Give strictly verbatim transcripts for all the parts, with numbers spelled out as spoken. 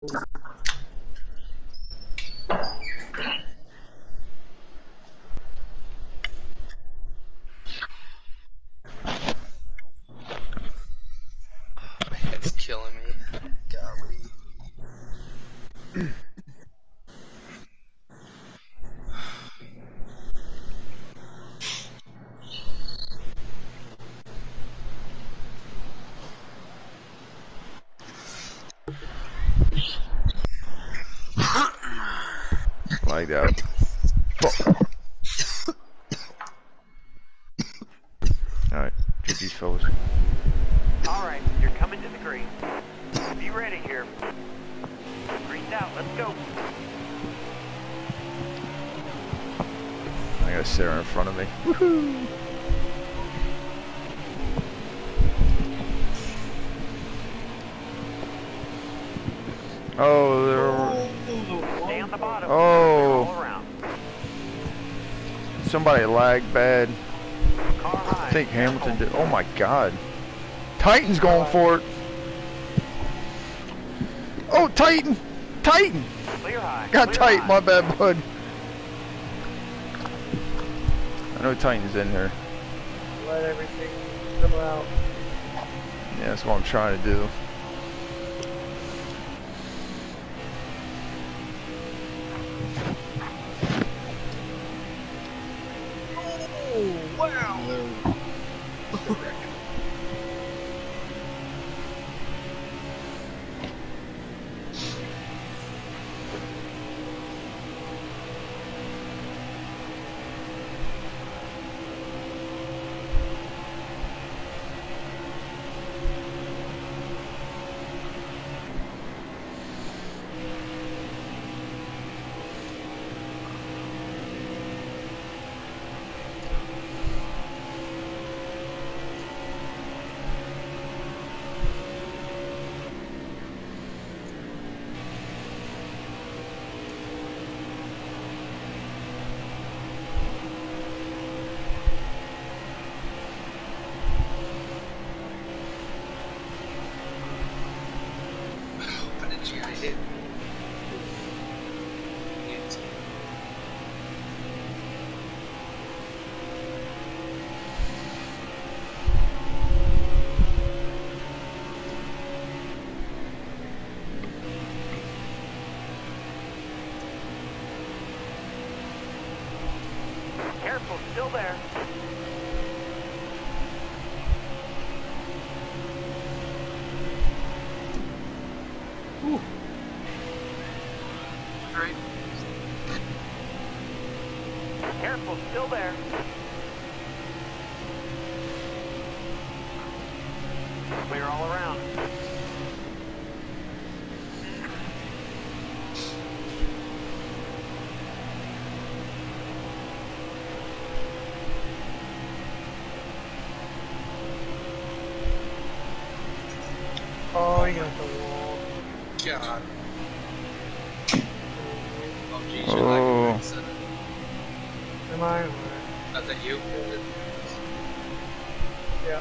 It's killing me. Golly. Like that. Alright, get these fellas. Alright, you're coming to the green. Be ready here. Green's out, let's go. I got Sarah in front of me. Woohoo! Oh, they're... Stay on the bottom. Oh. All around. Somebody lagged bad. Car high. I think Hamilton did. Oh my God. Titan's going for it. Oh, Titan! Titan! Clear high. Got Clear Titan, high. my bad, bud. I know Titan's in here. Let everything come out. Yeah, that's what I'm trying to do. Oh, wow! What did you hit? Yes. Careful, still there. Whew. Great. Careful, still there. Clear all around. Oh, you got the wall. God. Oh, geez, you're Oh. like a Am I? Not that you. Yeah.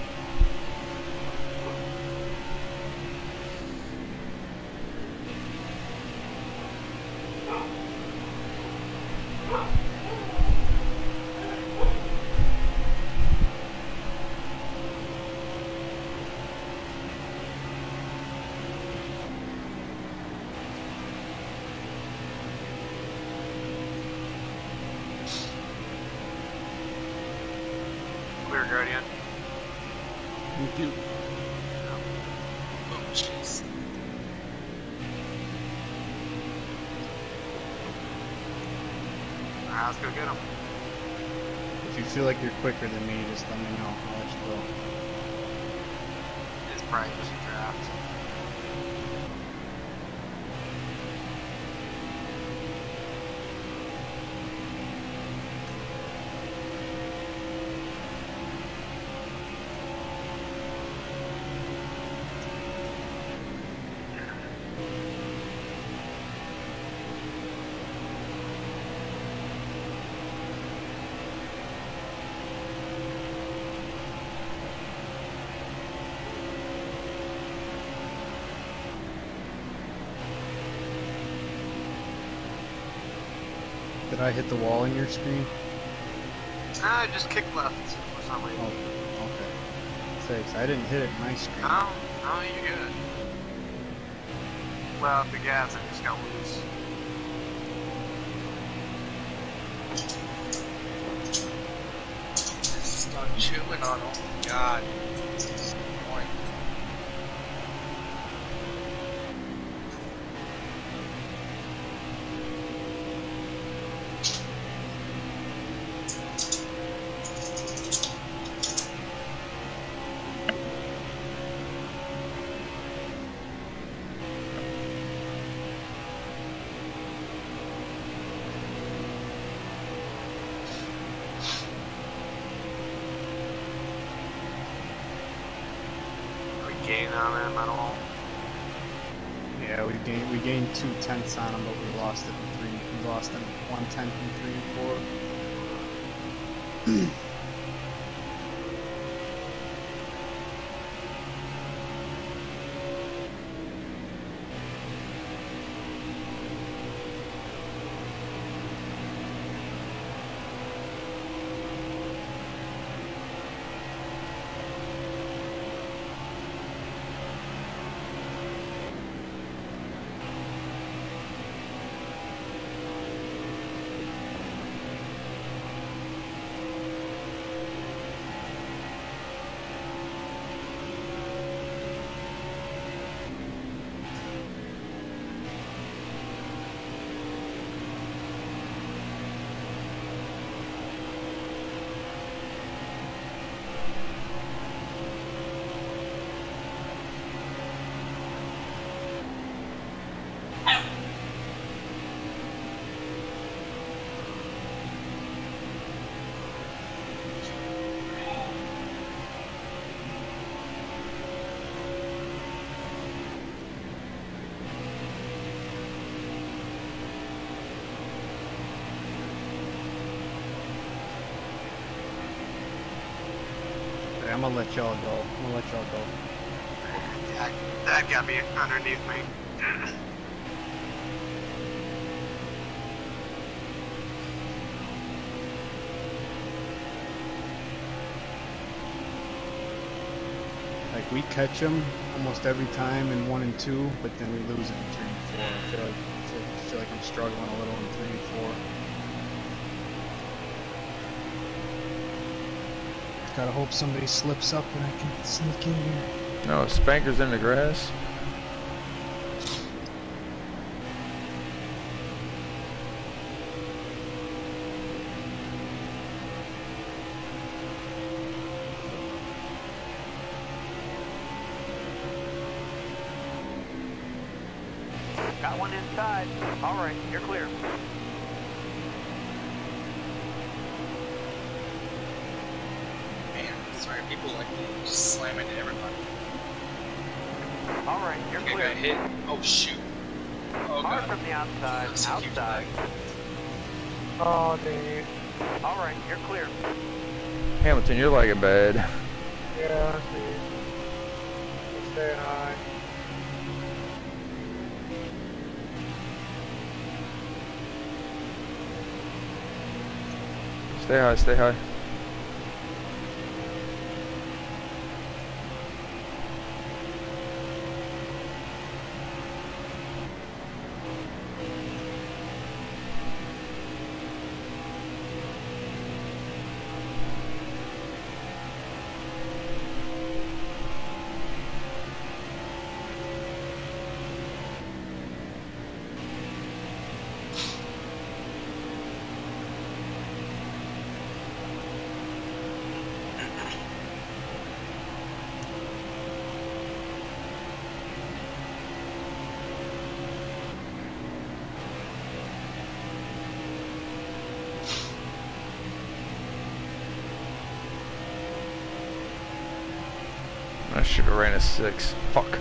Clear, Guardian. Thank you. Oh, jeez. Alright, let's go get him. If you feel like you're quicker than me, just let me know. I'll let you go. It's probably just a draft. Did I hit the wall in your screen? Ah, just kick left for some reason. Oh, okay. Thanks. I didn't hit it in my screen. No, no, you're good. Well, the gas, I just got loose. Start chewing on, oh my god. Annoying. Gain on him at all. Yeah, we gained we gained two tenths on him, but we lost it in three. We lost him one tenth in three and four. I'm gonna let y'all go. I'm gonna let y'all go. That, that got me underneath me. Like, we catch them almost every time in one and two, but then we lose it in three and four. I feel like, I feel, I feel like I'm struggling a little in three and four. Gotta hope somebody slips up and I can sneak in here. No, Spanker's in the grass. Got one inside. All right, you're clear. Man, sorry, people like me just slam into everybody. All right, I you're think I clear. got hit. Oh shoot. Oh Hard god. from the outside. Looks like you Outside. died. Oh, dang it. All right, you're clear. Hamilton, you're lagging bad. Yeah, I see. Stay high. Stay high, stay high. I should have ran a six. Fuck.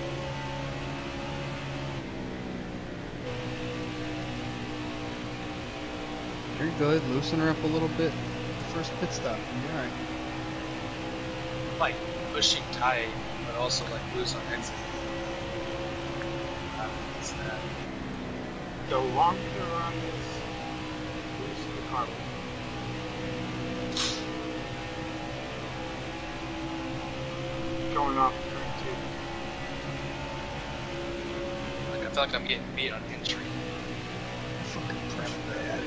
You're good. Loosen her up a little bit. First pit stop. You're alright. Like pushing tight, but also like loose on exit. How is that? The longer run is car. Going off the train too. Like I feel like I'm getting beat on entry. Fucking prep bad.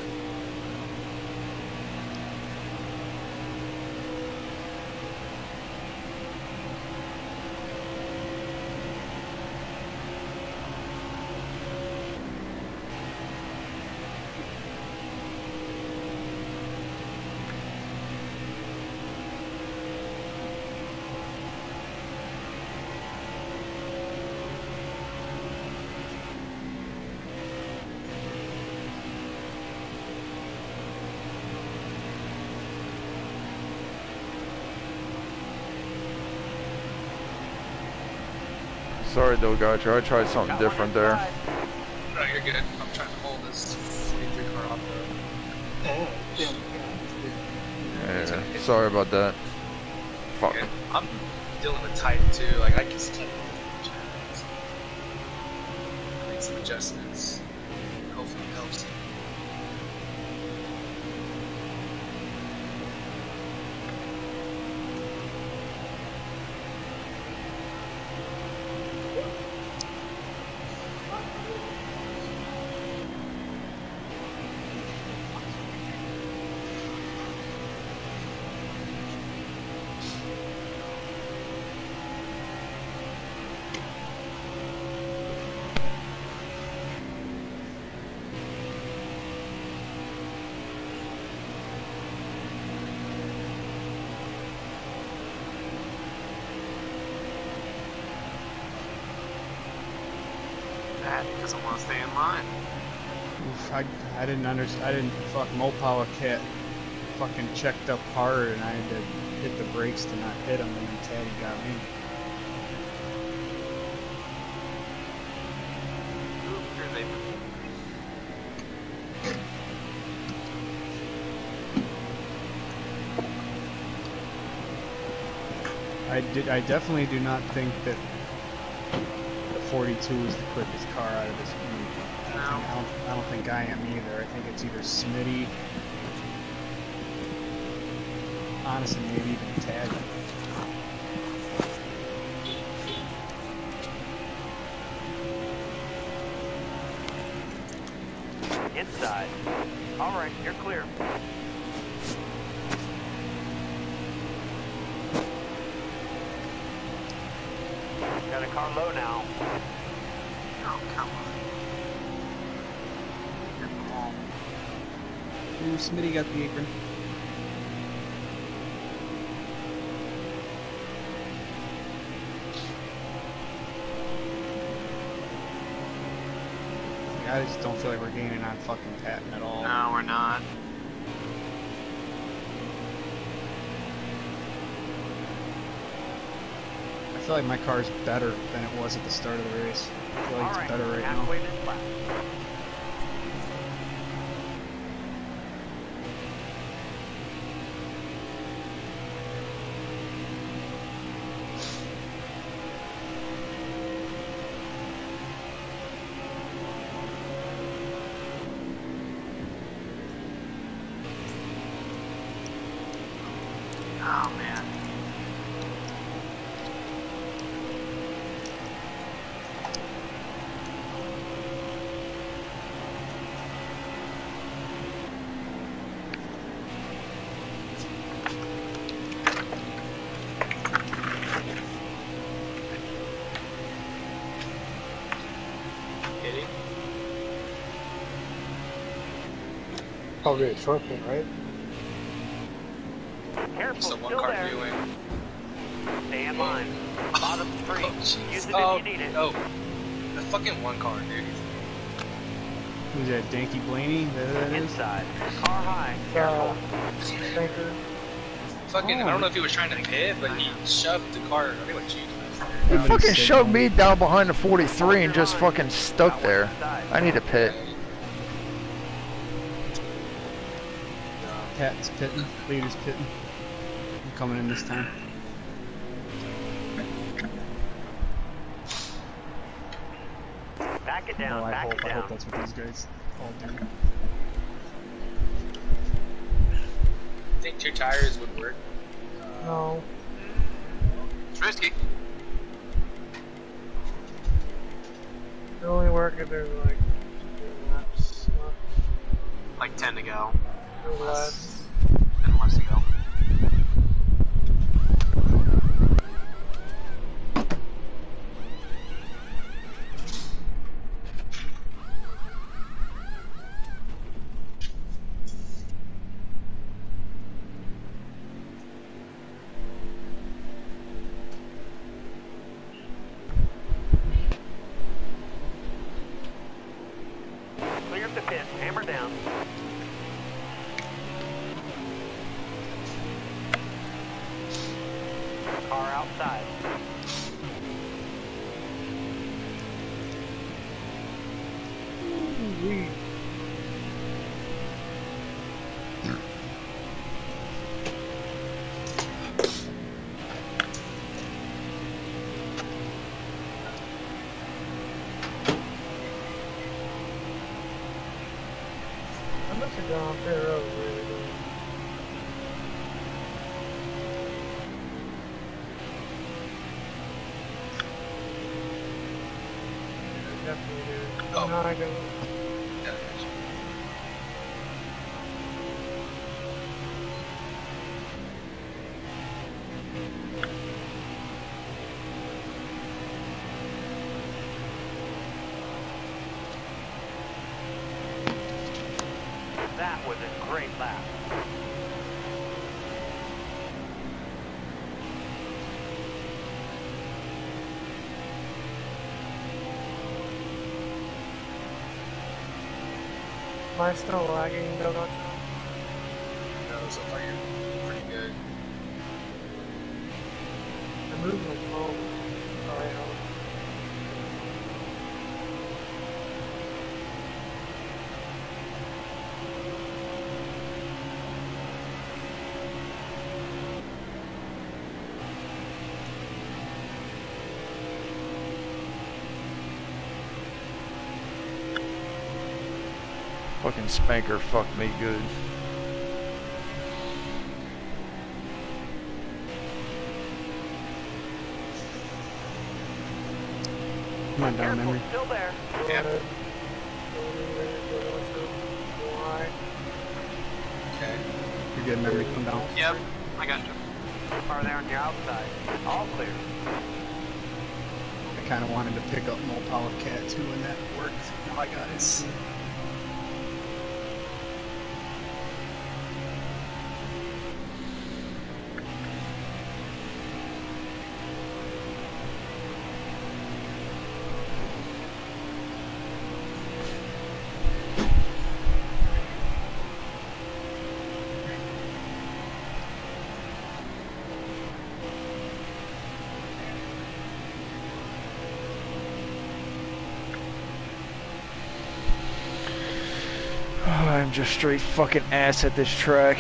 Sorry though, Gotcha. I tried something different there. No, you're good. I'm trying to hold this forty-three car off the. Oh, damn. Yeah, sorry about that. Fuck. Okay. I'm dealing with Titan too. Like I can still make some adjustments. Hopefully it helps. That doesn't want to stay in line. Oof, I, I didn't understand. I didn't fuck Mopowa Kit fucking checked up hard, and I had to hit the brakes to not hit him, and then Taddy got me. Ooh, here they I did. I definitely do not think that the forty-two is the quickest car out of this group. I don't, No. think, I, don't, I don't think I am either. I think it's either Smitty, honestly, maybe even Taddy. Inside. All right, you're clear. Got a car low now. Oh, come on. Get them all. Ooh, Smitty got the apron. I just don't feel like we're gaining on fucking Patton at all. No, we're not. I feel like my car's better than it was at the start of the race. I feel like All it's right, better right now. halfway this lap. Oh, man. Hit him. Probably a short pin, right? Careful, So one still car there. viewing. Stay in line. Bottom three. Oh, jeez. Use it Oh, if you need it. no. The fucking one car, dude. Who's that, Danky Blaney? That, that is? Inside. Car high. Uh, Careful. Tanker. Fucking, Oh. I don't know if he was trying to hit, but he shoved the car. I think like Jesus. He Somebody fucking said shoved no. me down behind the forty-three and just fucking stuck there. I need a pit. Pat's pitting. Leader's pitting. I'm coming in this time. Back it No, down. I back hope. it I down. hope that's what these guys all do. think two tires would work. Uh, No. It's risky. It only work if there's like two laps left Like ten to go. or less. And less to go. Clear the pit. Hammer down. Car outside. Ooh-wee. I must have gone off that road really good. I definitely do. Oh. No, I don't. yeah, gotcha. That was a great lap. Am I still lagging, Dogo? No, so far you're pretty good. I moved my phone. Sorry, I don't- Fucking spanker fucked me good. Come on down, Careful, memory. still there. Yeah. Why? Okay. You're good, memory. Come down. Yep, I got you. Car there on your outside. All clear. I kind of wanted to pick up Mopala Cat too, and that worked. Hi guys. I'm just straight fucking ass at this track.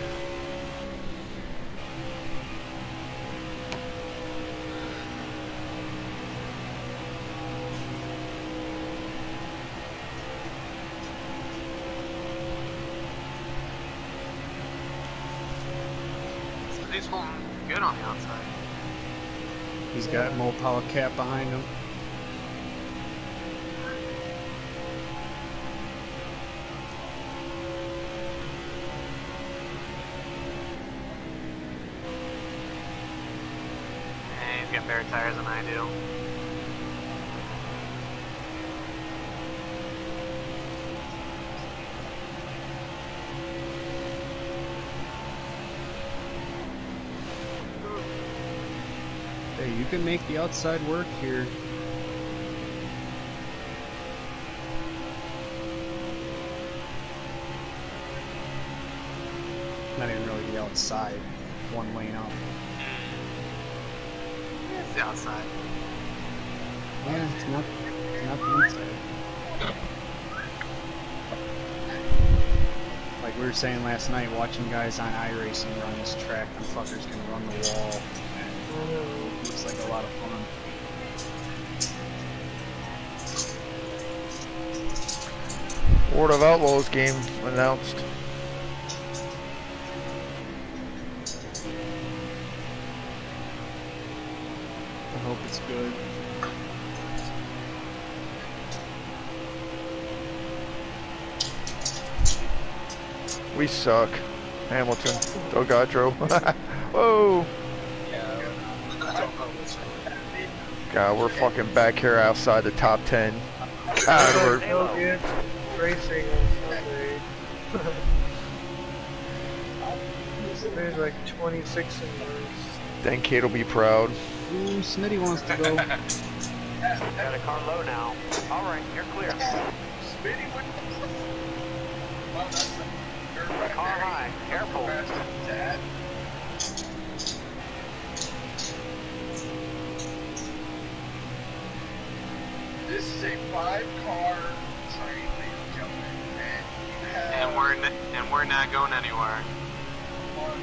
So he's holding good on the outside. He's got Mopala Cat behind him. And he's got better tires than I do. Hey, you can make the outside work here. Not even really the outside. One lane up. It's the outside. Yeah, it's not, it's not the inside. Like we were saying last night, watching guys on iRacing run this track, the fuckers can run the wall, and it looks like a lot of fun. World of Outlaws game announced. good. We suck. Hamilton. Dogatro. Whoa. Yeah. I don't know which God, we're fucking back here outside the top ten. God, we're... No good racing on Sunday. There's like twenty-six in yours. Then Kate will be proud. Ooh, Smitty wants to go. Got a car low now. All right, you're clear. Car high. Careful. This is a five-car train, ladies and gentlemen, and you have And we're n and we're not going anywhere. one.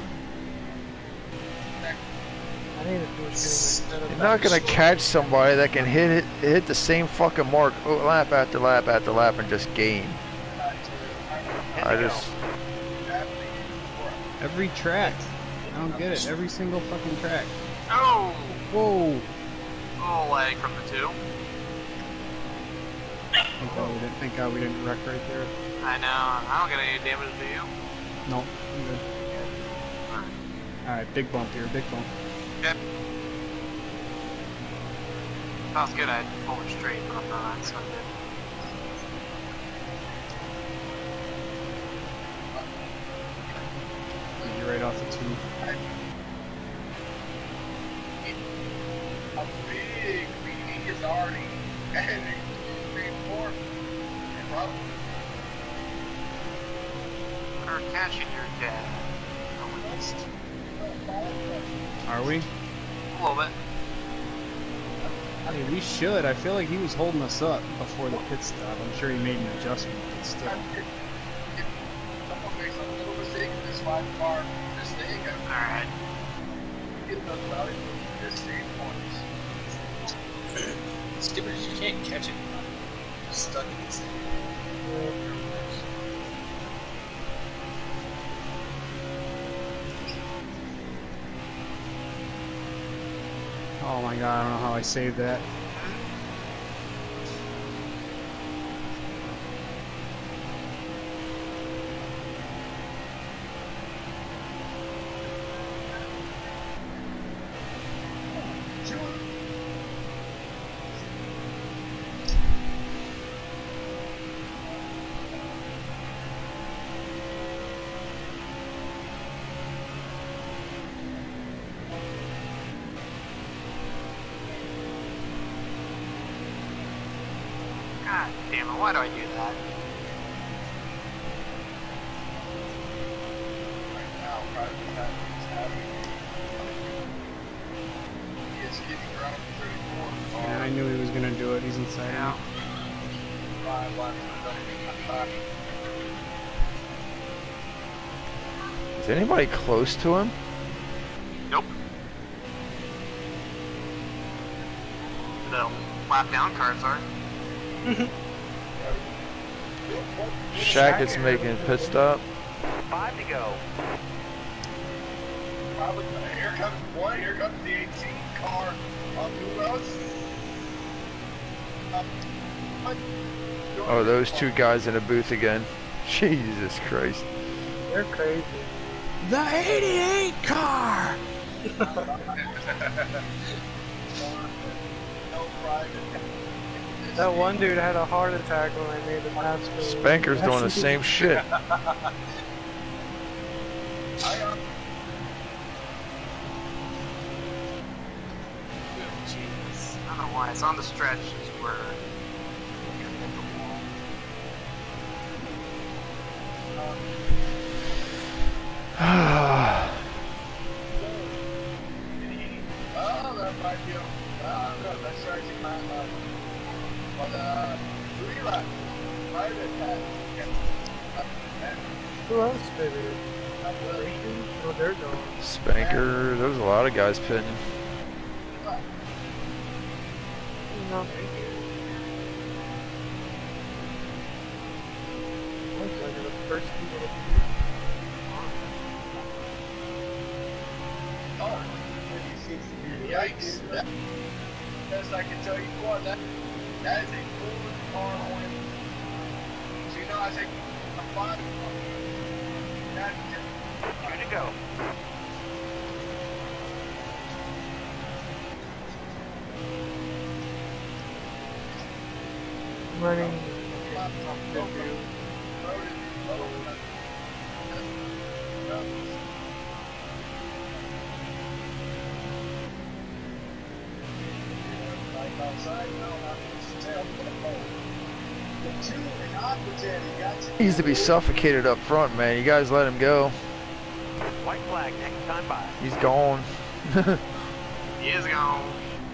I need to finish getting my You're not gonna catch somebody that can hit it, hit the same fucking mark oh, lap after lap after lap and just gain. I just... Every track. I don't get it. Every single fucking track. Oh! Whoa. Oh, lag from the two. Thank God we didn't, thank God we didn't wreck right there. I know. I don't get any damage to you. No, I'm good. Alright, big bump here, big bump. Yep. Sounds good. I pulled it straight, but I'm not, so I'm good. You're right off the two. A big meeting is already heading three and four. And probably We're catching your dad. No, West. Are we? A little bit. Hey, we should. I feel like he was holding us up before the pit stop. I'm sure he made an adjustment, but still. if someone makes a little mistake in this five-car mistake, I'm Alright. getting those values this same points. Stupid, you can't catch it. You're stuck in this thing. Oh my God, I don't know how I saved that. God damn it, why do I do that? Right now, private is happening. He is getting around thirty-four. Yeah, I knew he was gonna do it. He's inside Yeah. out. Five laps to go. Is anybody close to him? Nope. The lap down cars are. Shaq is making a pit stop. Five to go. Probably, here comes one, here comes the eighteen car. Um, who else? Um, what? Oh, those two guys in the booth again. Jesus Christ. They're crazy. The eighty-eight car! No private. That one dude had a heart attack when I made the pass. for him. Spanker's doing the same shit. I, uh, Jeez. I don't know why. It's on the stretch is where you hit the wall. oh, that might be a, uh, no, that's actually my, uh, but, uh, three laps. Private has, Who else did it? Oh, they're gone. Spanker, there's a lot of guys pitting. Not making it. Looks like the first people to oh, yikes. That, Best I can tell you what, that that is a full car win. So you know I take a five. That's just Good to go. Running. Needs to be suffocated up front, man. You guys let him go. White flag, next time by. He's gone. He is gone.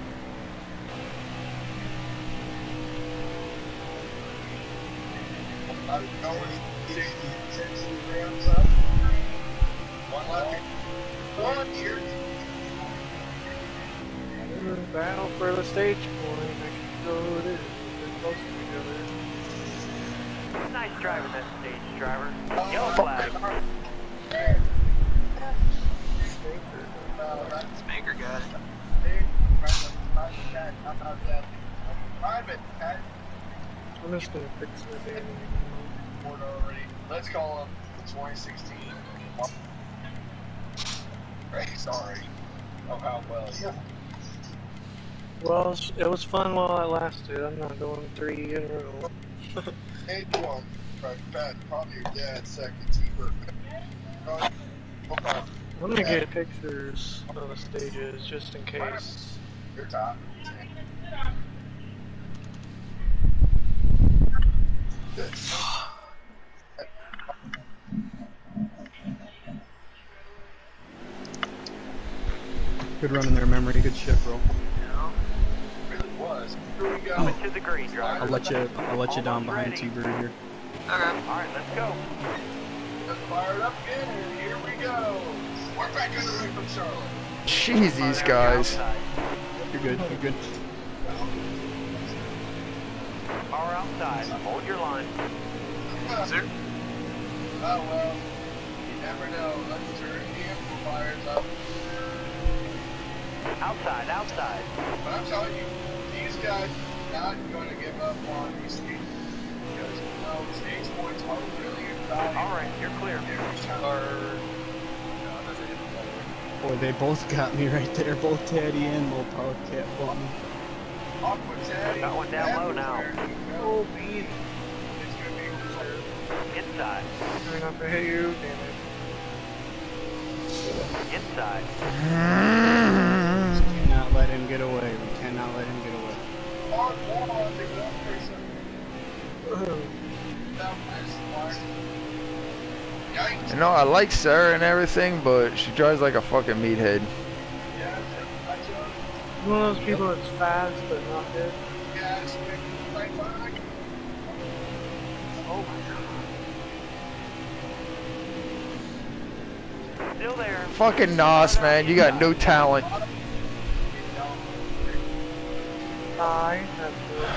I'm going sixty grams up. One left. One here. Battle for the stage point. I can go it is. They're close to each other. Nice driving that stage, driver. Oh, Yellow fuck. flag. Spanker got it. Private, Pat. I'm just gonna fix my damn. Already. Let's call him the twenty sixteen. Right, sorry. Oh, how well. Yeah. Well, it was- it was fun while it lasted. I'm not going three in a row. Hey, one. Right, Pat, probably your dad's second T-Bird. Right. Okay. I'm gonna get pictures of the stages just in case. Your top. Good. Good run in there, memory. Good shit, bro. It really was. Here we go. Coming to the green, driver. I'll let you. I'll let you down Almost behind ready. T-Bird here. Okay. Alright, let's go. Let's fire it up again, and here we go. We're back on the way from Charlotte. Jeez, these guys. Outside. You're good. You're good. Car outside. Hold your line. Sir? Oh well, you never know. Let's turn the amplifiers up. Outside, outside. But I'm telling you, these guys are not going to give up on these skates. Because, you know, stage points are really valuable. Alright, you're clear. Or... Boy, they both got me right there. Both Taddy and Low Power Cat bought me. Aqua Taddy. Got one down low now. Oh, beat. It's going to be reserved. Inside. Trying not to hit you, damn it. Inside. We cannot let him get away. We cannot let him get away. On one on the go person. Oh. Down nice line. Yikes. You know, I like Sarah and everything, but she drives like a fucking meathead. Yeah, I just, One of those people that's fast but not good. yeah, it's right behind. Oh my god. Still there. Fucking Nos, man. You got no talent. I have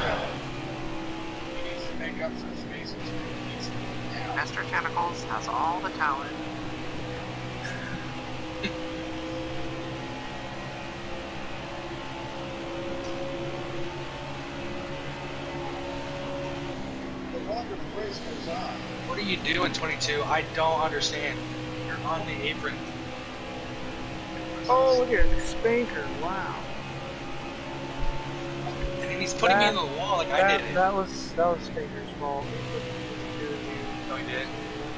He needs to make up some space between these. Yeah. Master Chemicals has all the talent. The longer the race goes on, What are you doing, twenty-two? I don't understand. You're on the apron. Oh, look at Spanker! Wow. And he's putting me in the wall like I That, did it. that was that was Spanker's fault. He put two of you. No, he did.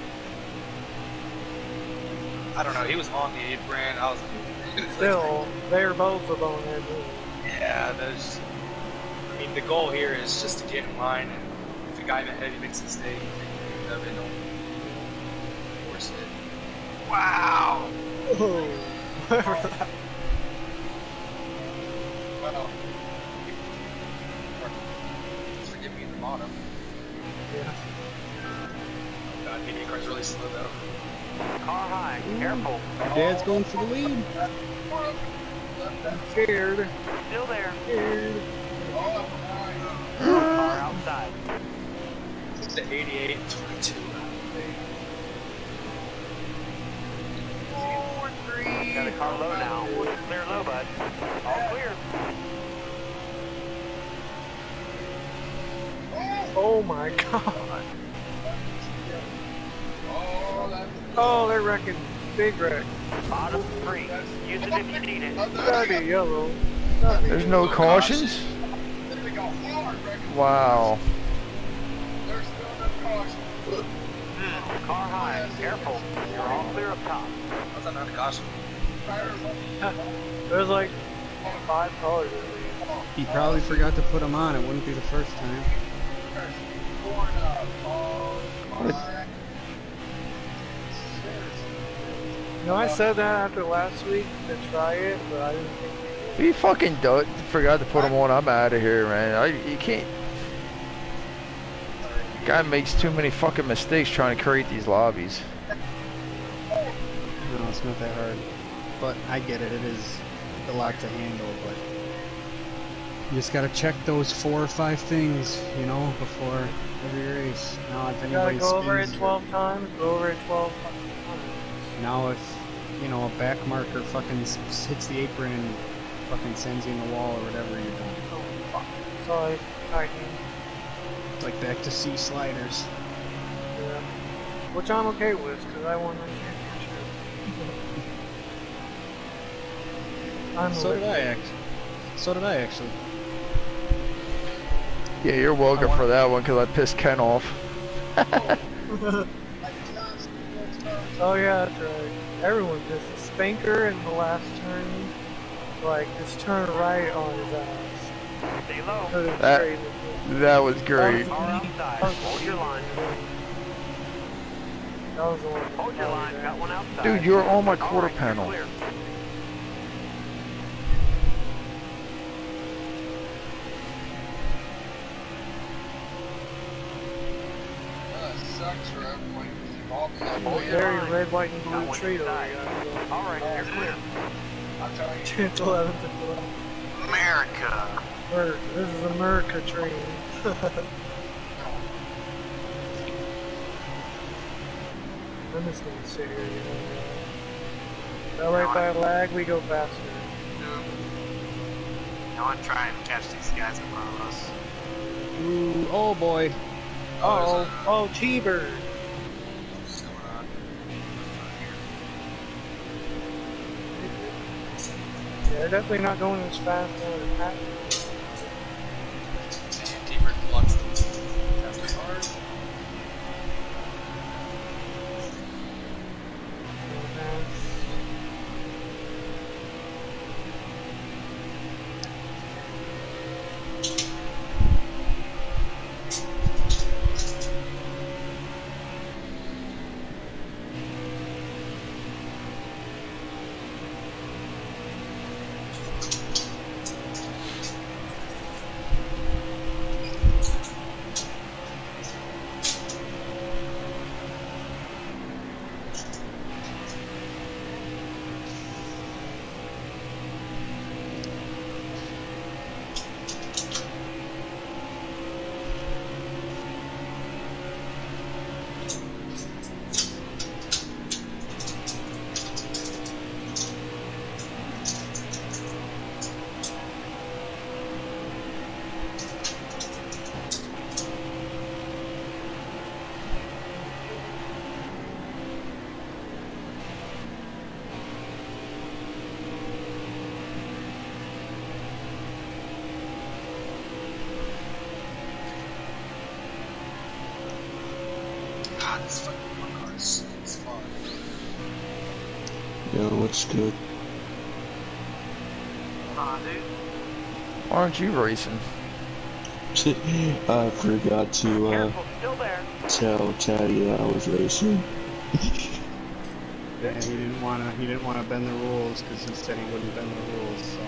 I don't know. He was on the apron. I was. Still, they're both a bonehead move. Yeah, there's. I mean, the goal here is just to get in line, and if the guy ahead he makes a mistake, you know, they don't force it. Wow. Oh, whatever that. well, Just forgive me in the bottom. Yeah. Oh god, maybe the car's really slow though. Car high. Careful. My dad's going for the lead. I'm scared. Still there. Scared. oh, behind. Car outside. It's the eighty-eight twenty-two. Four, three. Got a car low now. Clear low, bud. All clear. Oh my god. Oh, that's Oh, they're wrecking. Big wreck. Bottom three. Use it if you need it. Gotta be yellow. Gotta be There's no yellow. cautions? they go hard, Rick. Wow. There's still no caution. Car high. Careful. You're all clear up top. How's that not a caution? There's like five cars at least. He probably forgot to put them on. It wouldn't be the first time. You know, I said that after last week to try it, but I didn't think If you fucking do forgot to put them on, I'm out of here, man. I, you can't. Guy makes too many fucking mistakes trying to create these lobbies. No, it's not that hard. But I get it. It is a lot to handle, but you just gotta check those four or five things, you know, before every race. Now, if you gotta anybody go over it spins, twelve times, go over it twelve times. now if you know a back marker fucking s- hits the apron and fucking sends you in the wall or whatever, you're done. Oh, fuck. Sorry, Titan. It's like back to C sliders. Yeah. Which I'm okay with, because I won my championship. I'm So did I liquid. actually. So did I actually. Yeah, you're welcome for that one because I pissed Ken off. Oh yeah, that's right. Everyone just a spanker in the last turn, like just turn right on his ass. Stay low. Put it That- straight in the- That was great. Car outside. Hold your line. That was the one. Hold your line. Got one outside. Dude, you're on my All quarter right, you're panel. clear. That sucks for everyone who's involved in that. Hold your Very line. red, white, and Got blue one tree over inside. there. All right, you're clear. I'm telling you. Chance eleven to twelve. America. America. This is America train. I'm just gonna sit here, you know. That way, if I lag, we go faster. I want to try and catch these guys in front of us. Ooh, oh boy. Oh, oh, T-Bird. What's going on? Yeah, they're definitely not going as fast as the pack. And Deeper blocks the faster cars. God, this fucking car is is fun. Yeah, looks good. Aw, dude. Why aren't you racing? I forgot to uh, Careful, still there. tell Chatty that I was racing. Yeah, he didn't want to. He didn't want to bend the rules because he said he wouldn't bend the rules. So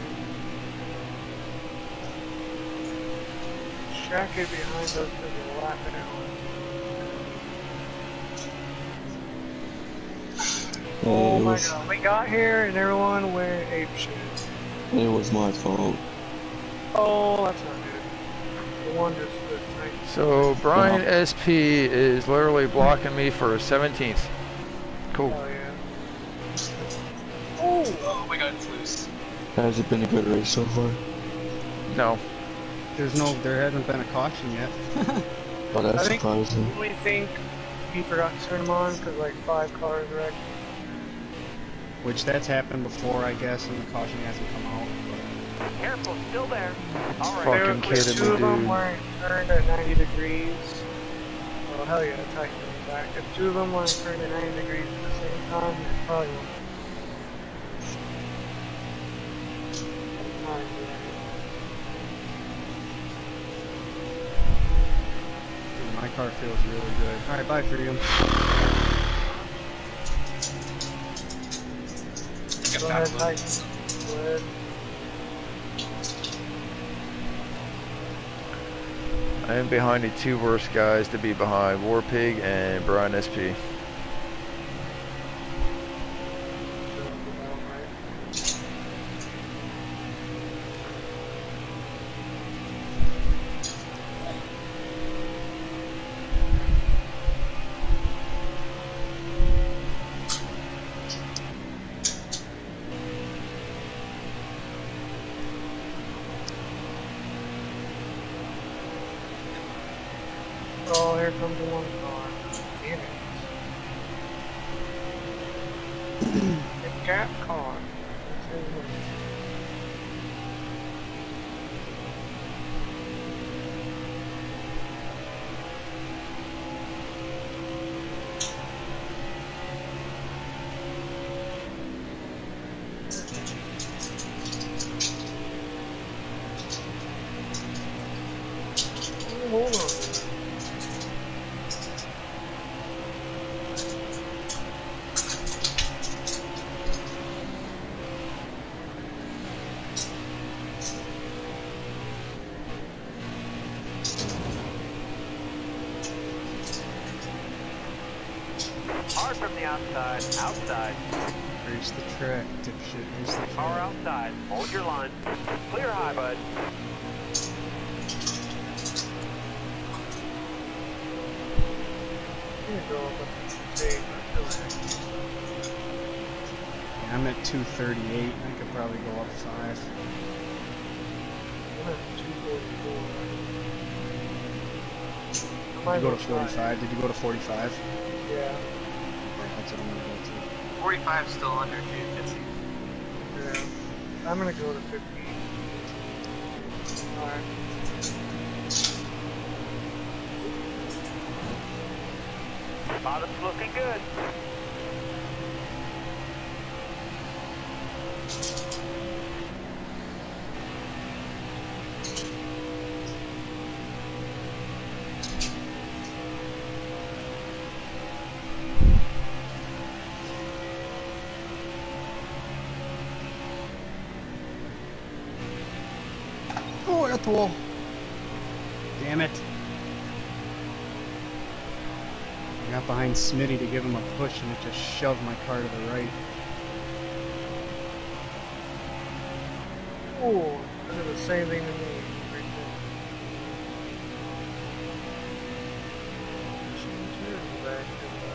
Shaq is behind us because we're laughing at him. Uh, Oh it my was god, we got here and everyone went ape shit. it was my fault. Oh, that's not good. The one just stood tight. So Brian S P is literally blocking me for seventeenth. Cool. Oh yeah. Oh! Oh my god, it's loose. Has it been a good race so far? No. there's no, there hasn't been a caution yet. Oh, that's I think surprising. we think he forgot to turn them on because like five cars wrecked. Which that's happened before, I guess, and the caution hasn't come out. Careful, still there. All right. Fucking There were kidding two me, of them dude. weren't turned at ninety degrees. Oh hell yeah, tighten them back. If two of them weren't turned at ninety degrees at the same time, it probably won't. Not good. Dude, my car feels really good. Alright, bye, Freedom. Go ahead, tighten. Go ahead. I am behind the two worst guys to be behind, Warpig and Brian S P. Oh, here comes the one car. Damn it. The cat car. That's his name. Oh, hold on. Hard from the outside. Outside. Here's the track, dipshit. Here's the Car track. outside. Hold your line. Clear high, bud. I'm gonna go up with the tape. I feel like. Yeah, I'm at two thirty-eight. I could probably go up five. I'm at two forty-four. I Did might you go to try. forty-five? Did you go to forty-five? Yeah. Yeah, that's what I'm gonna go to. forty-five still under two fifty. Yeah. I'm gonna go to fifty. Alright. Bottom's looking good. Oh, I got the wall. Damn it. I got behind Smitty to give him a push and it just shoved my car to the right. Oh, that did the same thing to me. Right there. Back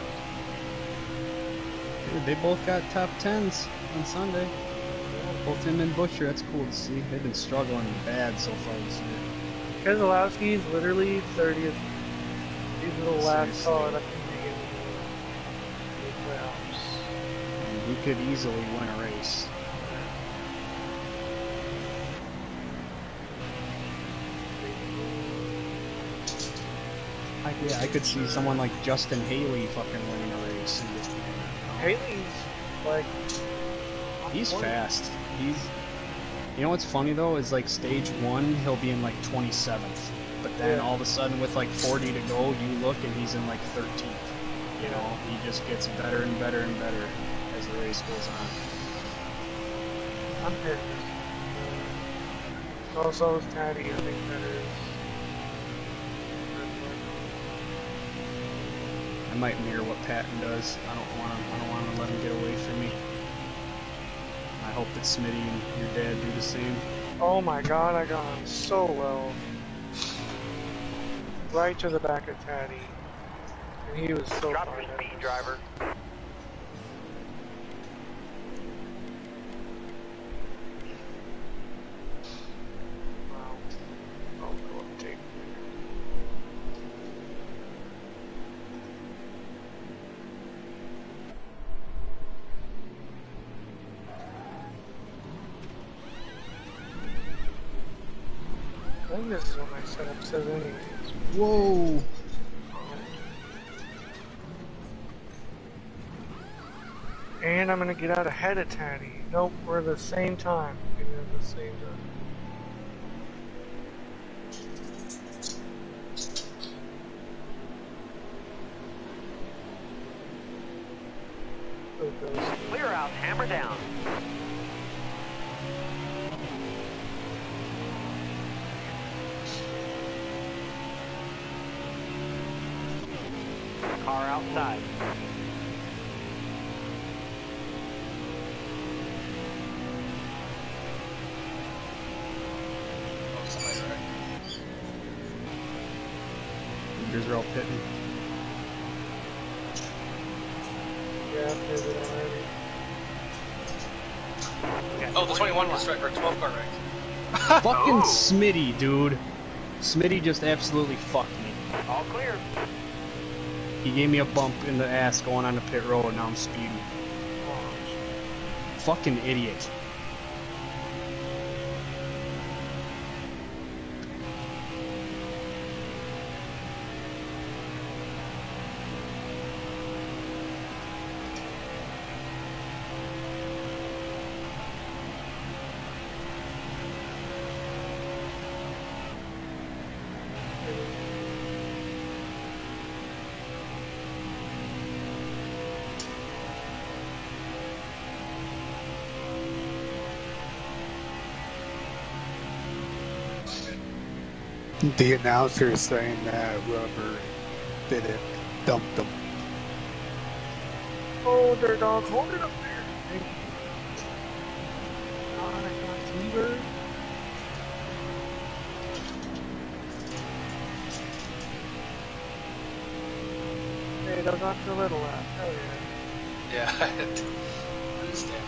to Dude, they both got top tens on Sunday. Both him and Busher, that's cool to see. They've been struggling bad so far this year. the- Keselowski's literally thirtieth. These are the last Seriously. car that can be in the playoffs. And he could easily win a race. I, yeah, I could see someone like Justin Haley fucking winning a race. And just, Haley's like he's point. fast. He's. You know what's funny though is like stage one, he'll be in like twenty-seventh, but then Yeah. all of a sudden with like forty to go, you look and he's in like thirteenth. You know, he just gets better and better and better as the race goes on. I'm pissed. Uh, also, is Taddy, I think that is. I might mirror what Patton does. I don't want to. I don't want to let him get away from me. I hope that Smitty and your dad do the same. Oh my god, I got him so well. Right to the back of Taddy. And he was so Drop far your ahead. speed, driver. Wow. Oh think this is what my setup says anyways. Whoa! And I'm gonna get out ahead of Taddy. Nope, we're the same time. We're at the same time. Oh, goes. Clear out, hammer down. Car outside. Oh, somebody's right. Leaders are all pitting. Yeah, I've heard it already. Oh, the twenty-one was right, or twelve car right. Fucking Oh. Smitty, dude. Smitty just absolutely fucked me. All clear. He gave me a bump in the ass going on the pit road, and now I'm speeding. Fucking idiot. The announcer is saying that rubber did it, dumped them. Hold her, dog. Hold it up there. Thank you. God, I got fever. Hey, those got your little lap. Hell yeah. Yeah, I understand.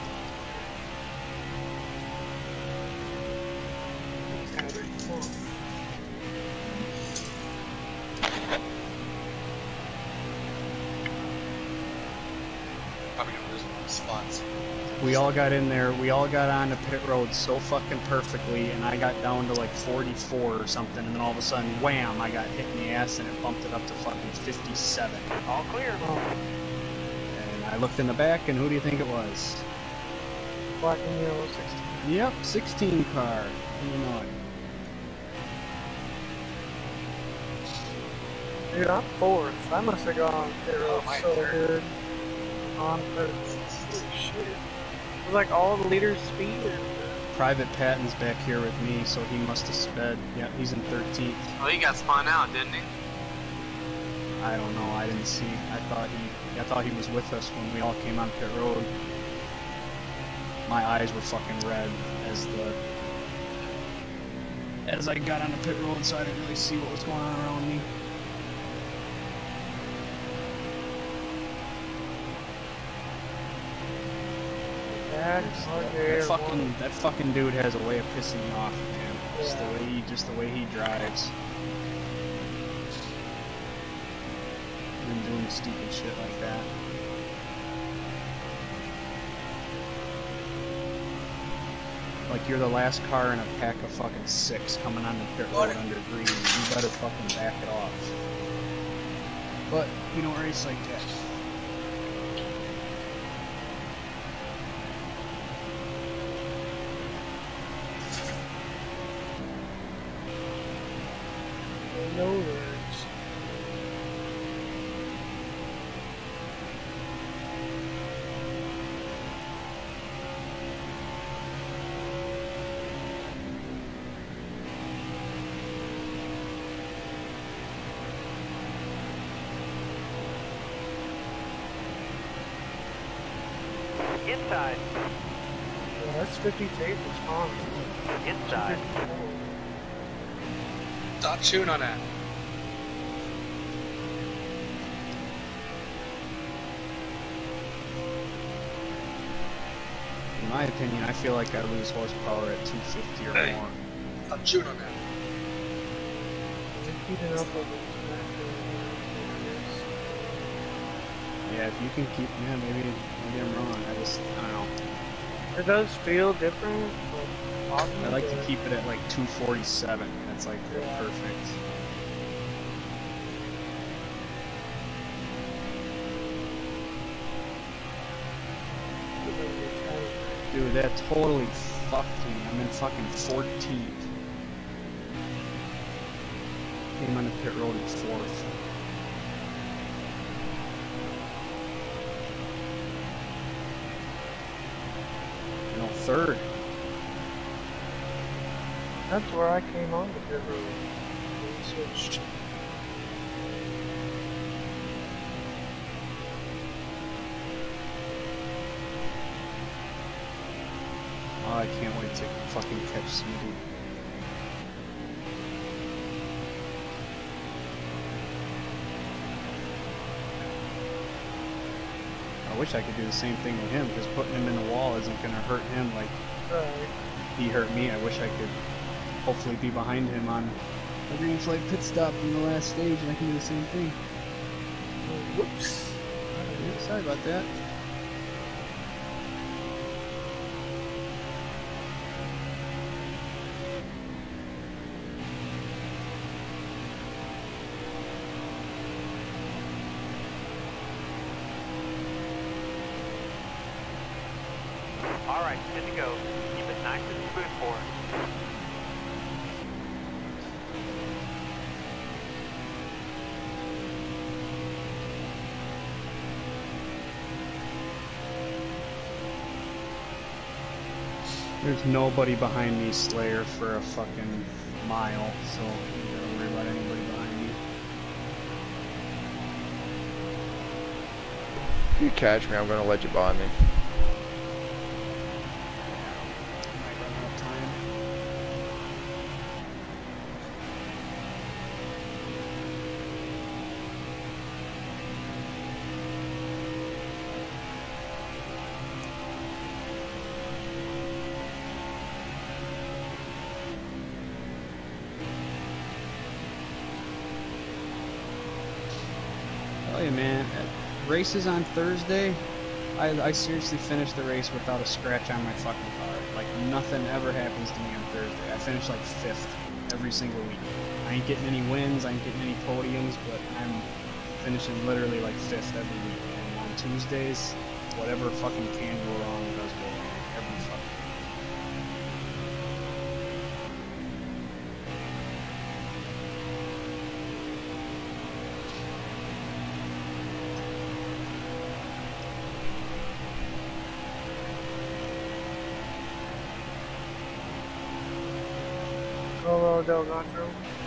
Taddy, come on. Probably gonna lose a lot of spots. We all got in there, we all got on the pit road so fucking perfectly, and I got down to like forty-four or something, and then all of a sudden, wham, I got hit in the ass and it bumped it up to fucking fifty-seven. All clear. And I looked in the back, and who do you think it was? Black and yellow sixteen. Yep, sixteen car. Illinois. Dude, I'm fourth. I must have gone pit road Oh, my so third. good. On purpose. Holy shit. It was like all the leaders speed. Private Patton's back here with me, so he must have sped. Yeah, he's in thirteenth. Oh, he got spun out, didn't he? I don't know, I didn't see. I thought he I thought he was with us when we all came on pit road. My eyes were fucking red as the as I got on the pit road, so I didn't really see what was going on around me. That is hard to That air fucking one. that fucking dude has a way of pissing me off, man. Just the way he just the way he drives. And doing stupid shit like that. Like you're the last car in a pack of fucking six coming on the pit road under green. You better fucking back it off. But we don't race like that. No words. Inside. Yeah, that's fifty tape was fun. Inside. Stop chewing on that. In my opinion, I feel like I lose horsepower at two fifty or Hey. more. Stop chewing on that. Keeping up with it. Yeah, if you can keep, yeah, maybe, maybe I'm wrong. I just, I don't know. It does feel different, but I like to keep it at like two forty-seven. That's like Yeah. perfect. Dude, that totally fucked me. I'm in fucking fourteenth. Came on the pit road in fourth. No, third. That's where I came on the pit road. We switched. Oh, I can't wait to fucking catch Smitty. I wish I could do the same thing with him, because putting him in the wall isn't going to hurt him like Right. he hurt me. I wish I could hopefully be behind him on a green flag pit stop in the last stage, and I can do the same thing. Whoops. Yeah, sorry about that. All right, good to go. Keep it nice and smooth for us. There's nobody behind me, Slayer, for a fucking mile, so you don't worry about anybody behind me. If you catch me, I'm gonna let you behind me. Might run out of time. Tell you, man, at races on Thursday, I, I seriously finished the race without a scratch on my fucking car. Like, nothing ever happens to me on Thursday. I finish like fifth every single week. I ain't getting any wins, I ain't getting any podiums, but I'm finishing literally like fifth every week. And on Tuesdays, whatever fucking can go wrong does go wrong every fucking week. Hello, Delgado.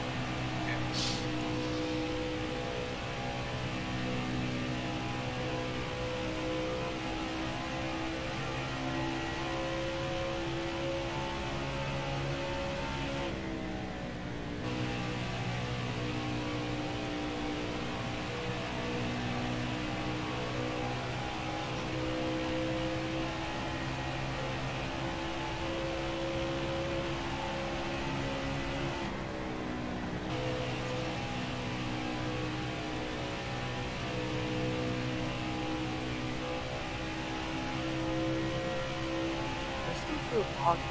I still feel cocky.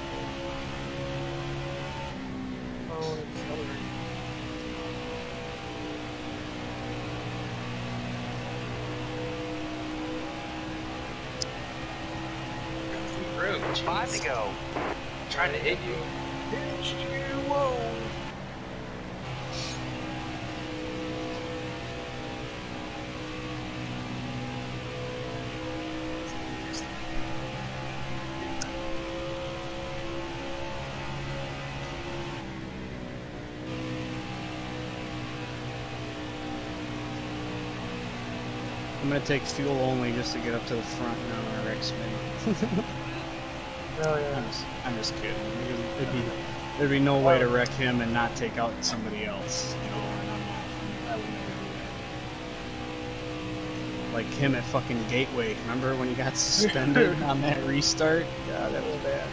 Oh, it's accelerating. Through, Five jeez. to go. I'm trying to hit you. Bitch, you won't. I'm gonna take fuel only just to get up to the front, and I'm gonna wreck Smitty. Oh, yeah. I'm just, I'm just kidding. It'd be, there'd be no way to wreck him and not take out somebody else, you know, and I'm not, I would never do that. Like him at fucking Gateway. Remember when he got suspended on that restart? God, that was bad.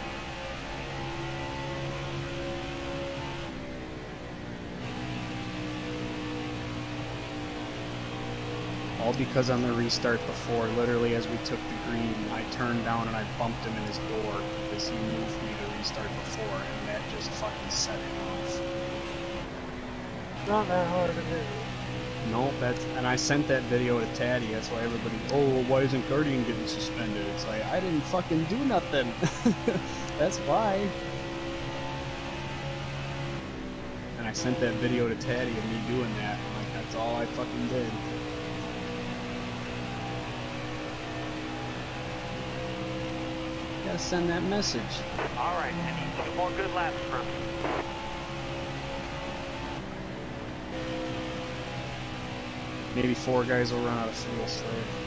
All because on the restart before, literally as we took the green, I turned down and I bumped him in his door because he moved me to restart before, and that just fucking set it off. Not that hard to do. No, that's, and I sent that video to Taddy, that's why everybody, oh, why isn't Guardian getting suspended? It's like, I didn't fucking do nothing. That's why. And I sent that video to Taddy of me doing that, and like, that's all I fucking did. Gotta send that message. Alright, I need two more good laps from you. Maybe four guys will run out of fuel Slayer.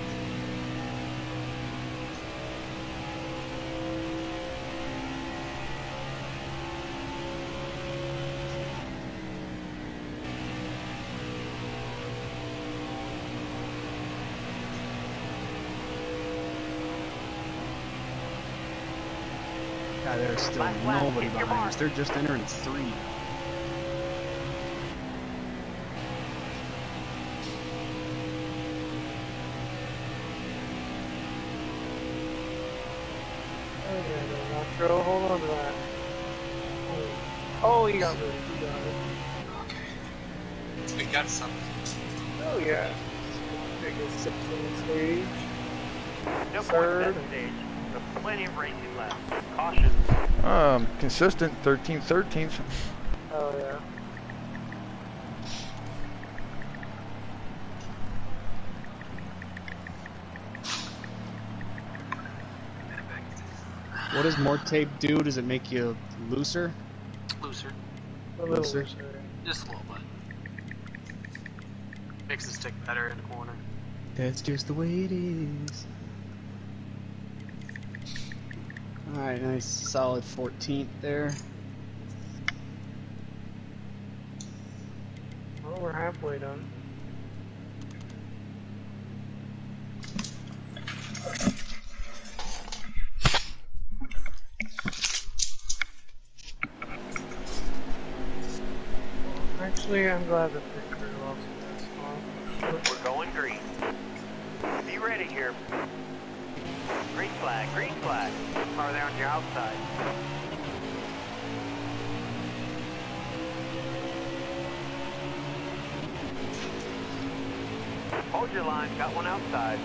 God, there's still Last lap, nobody hit your behind us. mark. They're just entering three. Nitro, hold on to that. Oh, he got moved. He got it. Okay. We got something. Oh, yeah. Biggest six on the stage. No point Third. at that stage. There's plenty of racing left. Caution. Um, consistent, thirteenth, thirteenth. Oh, yeah. What does more tape do? Does it make you looser? Looser. A little Looser. looser. Just a little bit. Makes it stick better in the corner. That's just the way it is. Alright, nice solid fourteenth there. Well, we're halfway done. Actually, I'm glad that the crew lost this one. We're going green. Be ready here. Green flag, green flag. Car there on your outside. Hold your line, got one outside.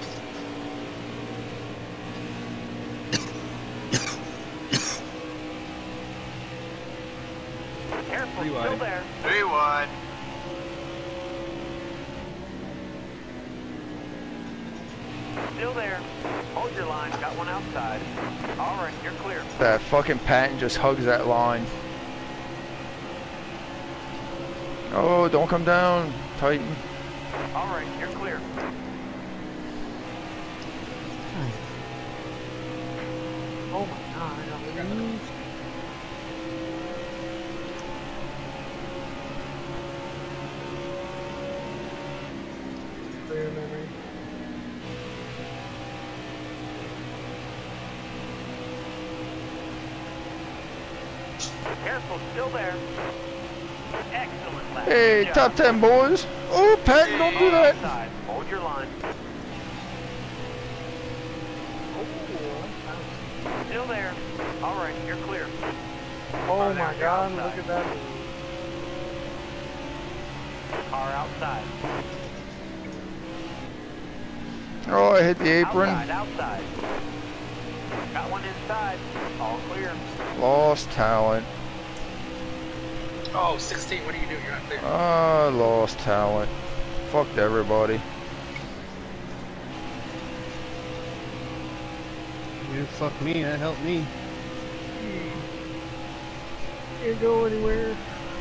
Careful, Three still wide. there. Three wide. Still there. Hold your line, got one outside. Alright, you're clear. That fucking Patton just hugs that line. Oh, don't come down, Titan. Alright, you're clear. Oh my god, I got moved. Clear memory. Careful, still there. Excellent lap. Hey, Good top job. ten boys. Oh, Patton, don't do that. Outside. Hold your line. Oh, Still there. Alright, you're clear. oh there, my you're god, outside. look at that move. Car outside. Oh, I hit the apron. Outside, outside. Got one inside. All clear. Lost talent. Oh, sixteen, what are you doing? You're not clear. Ah, lost talent. Fucked everybody. You didn't fuck me, that helped me. Can't go anywhere.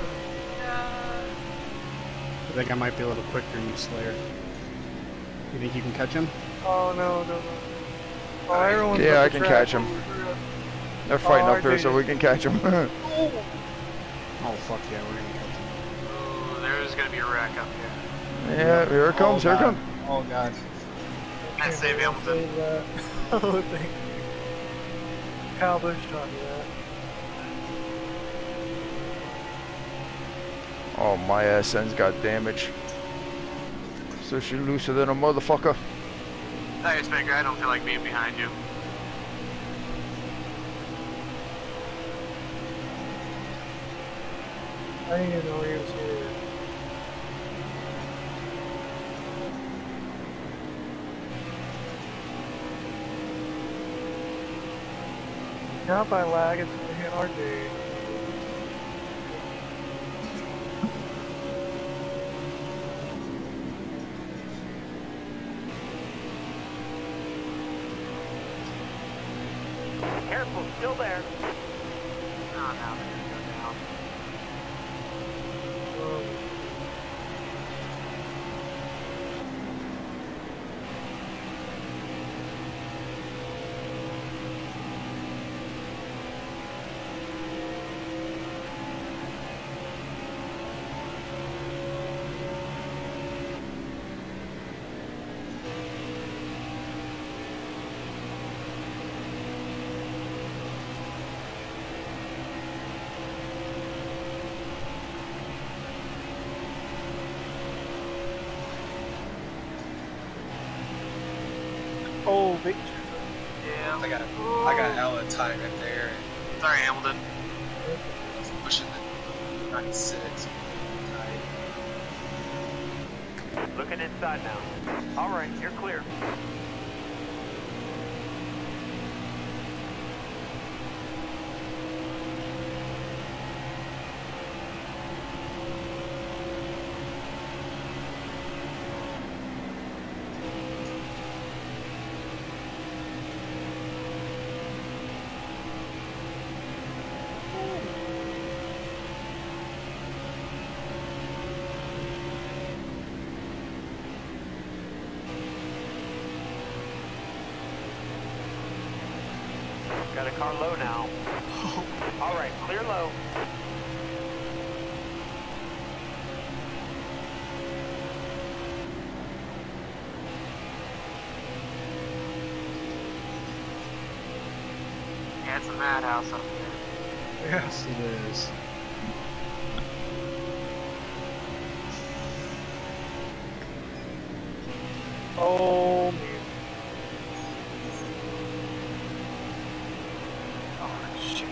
I think I might be a little quicker than you, Slayer. You think you can catch him? Oh no, no, no. Oh, everyone's Yeah, up I the can track catch 'em. over here. They're fighting Oh, up here I so did. we can catch them. Oh fuck yeah, we're gonna catch him. Ooh, there's gonna be a wreck up here. Yeah, here it comes, oh, here it God. comes. Oh god. Can't save Hamilton. Save that. Oh, thank you. Kyle Busch taught me that. Oh, my S N's got damage. So she's looser than a motherfucker. Thanks, Baker. I don't feel like being behind you. I didn't even know he was here. Now if I lag, it's gonna hit R J. Careful, still there. Oh, now they're gonna go down. Um, oh, big. Yeah. I got I got Ella tied right there. Sorry, Hamilton. And pushing the ninety-six. Tied. Looking inside now. All right, you're clear. Got a car low now. All right, clear low. Yeah, it's a madhouse up there. Yes, it is. Oh, man. Oh, shit.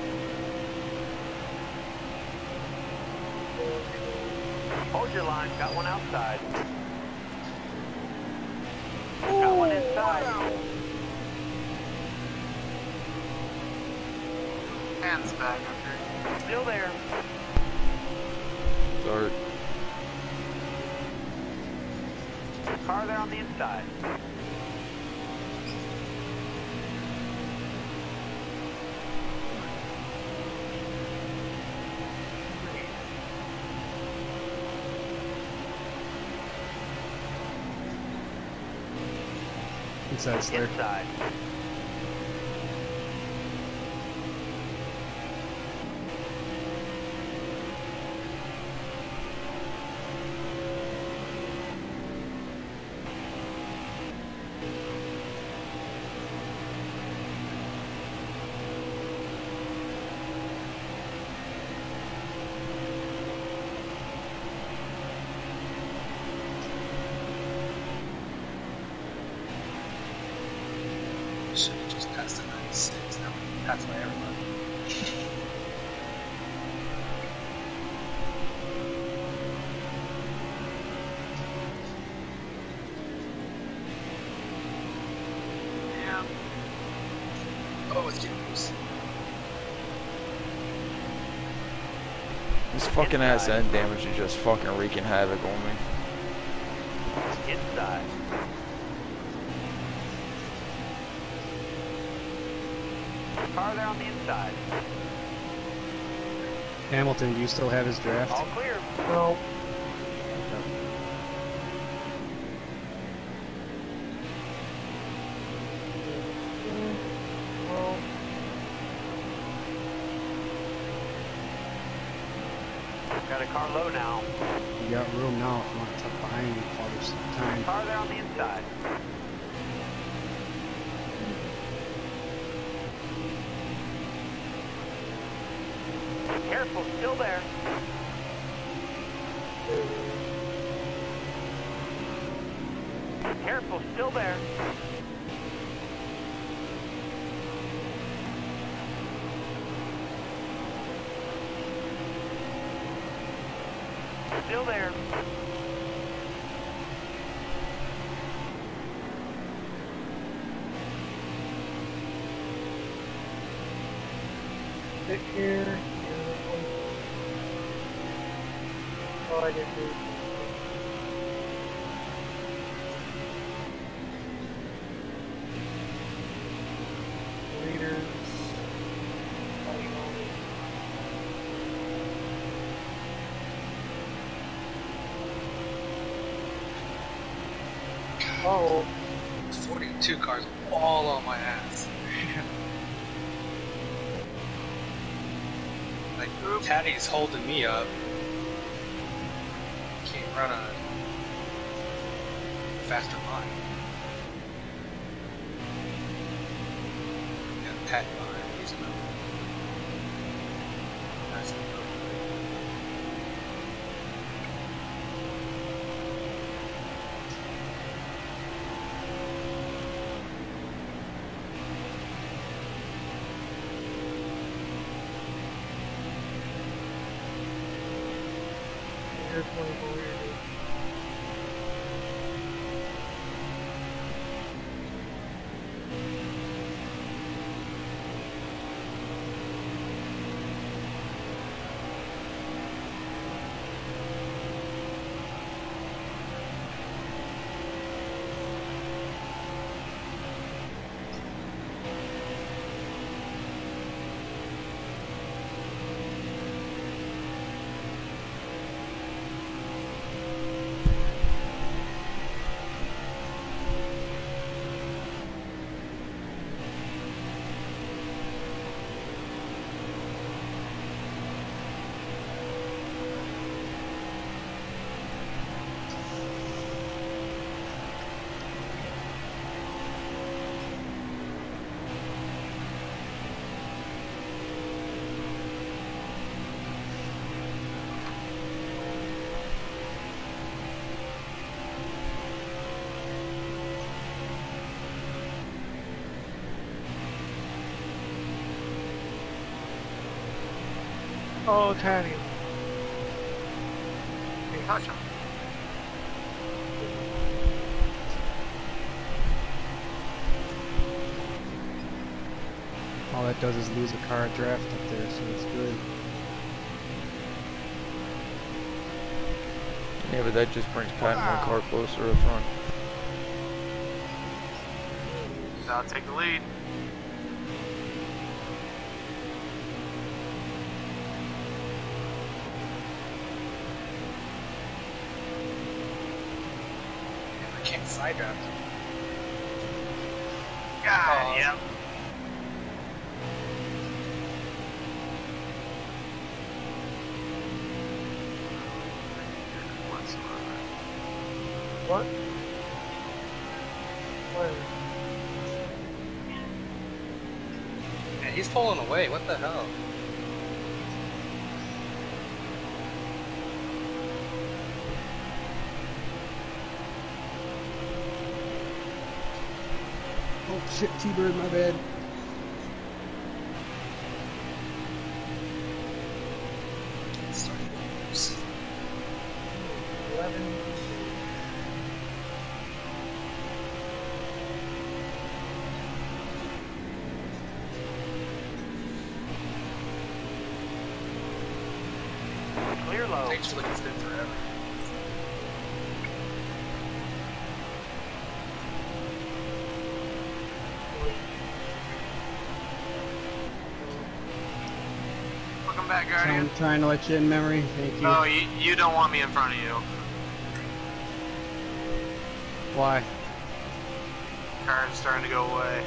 Hold your line, got one outside. Got one inside. Hands back under. Still there. Start. Car there on the inside. Inside, Slayer. Inside. Should have just passed the ninety-six. Now passed by everybody. Yeah. Oh, it's getting loose. This fucking ass end damage is just fucking wreaking havoc on me. Inside. Car there on the inside. Hamilton, do you still have his draft? All clear. No. Well, Got a car low now. You got room now if you want to tuck behind me while there's time. Car there on the inside. Careful, still there. Careful, still there. still there. Sit here. Beautiful. Oh, I didn't do it. Leaders. Oh, forty-two cars all on my ass. Like, Taddy's holding me up. Can't run a faster line. Got Pat behind. He's about. That's good. you're twenty-four years old. Oh, Tiny. Hey, touch him. All that does is lose a car at draft up there, so it's good. Yeah, but that just brings Pat one car closer to the front. I'll take the lead. I can't side draft. God, Oh. yep. What? Where? Man, he's pulling away. What the hell? Oh shit, T-Bird, my bad. eleven. Clear low. Takes like it's been forever. Welcome back, Guardian. Trying, trying to let you in memory. Thank you. No, you, you don't want me in front of you. Why? Car's starting to go away.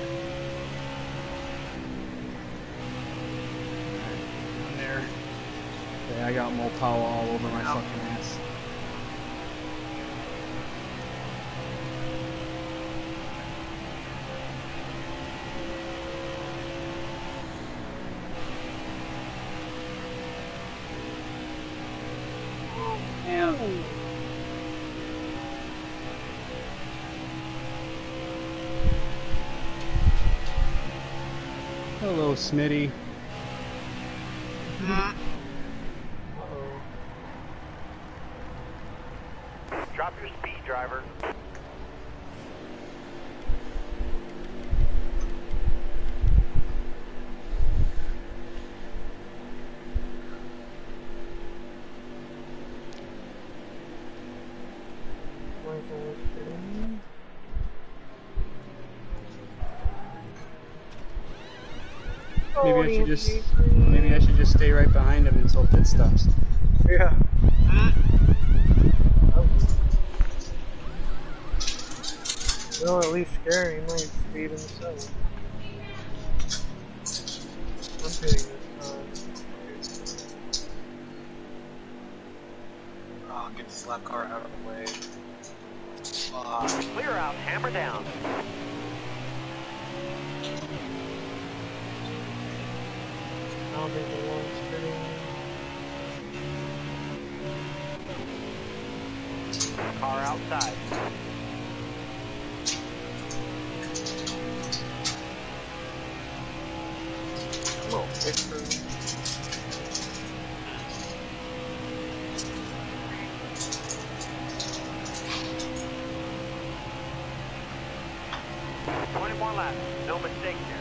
I'm there. Okay, I got Mopow all over my Yep. fucking ass. Yeah. Hello, Smitty. Mm. Uh-oh. Maybe I should just maybe I should just stay right behind him until pit stops. Yeah. Oh. No, at least Gary might speed himself. I'm hitting this time. Oh, get the slap car out of the way. Fuck. Clear out, hammer down. I'll be the one spinning. Car outside. Come on, Victor. twenty more laps. No mistake here.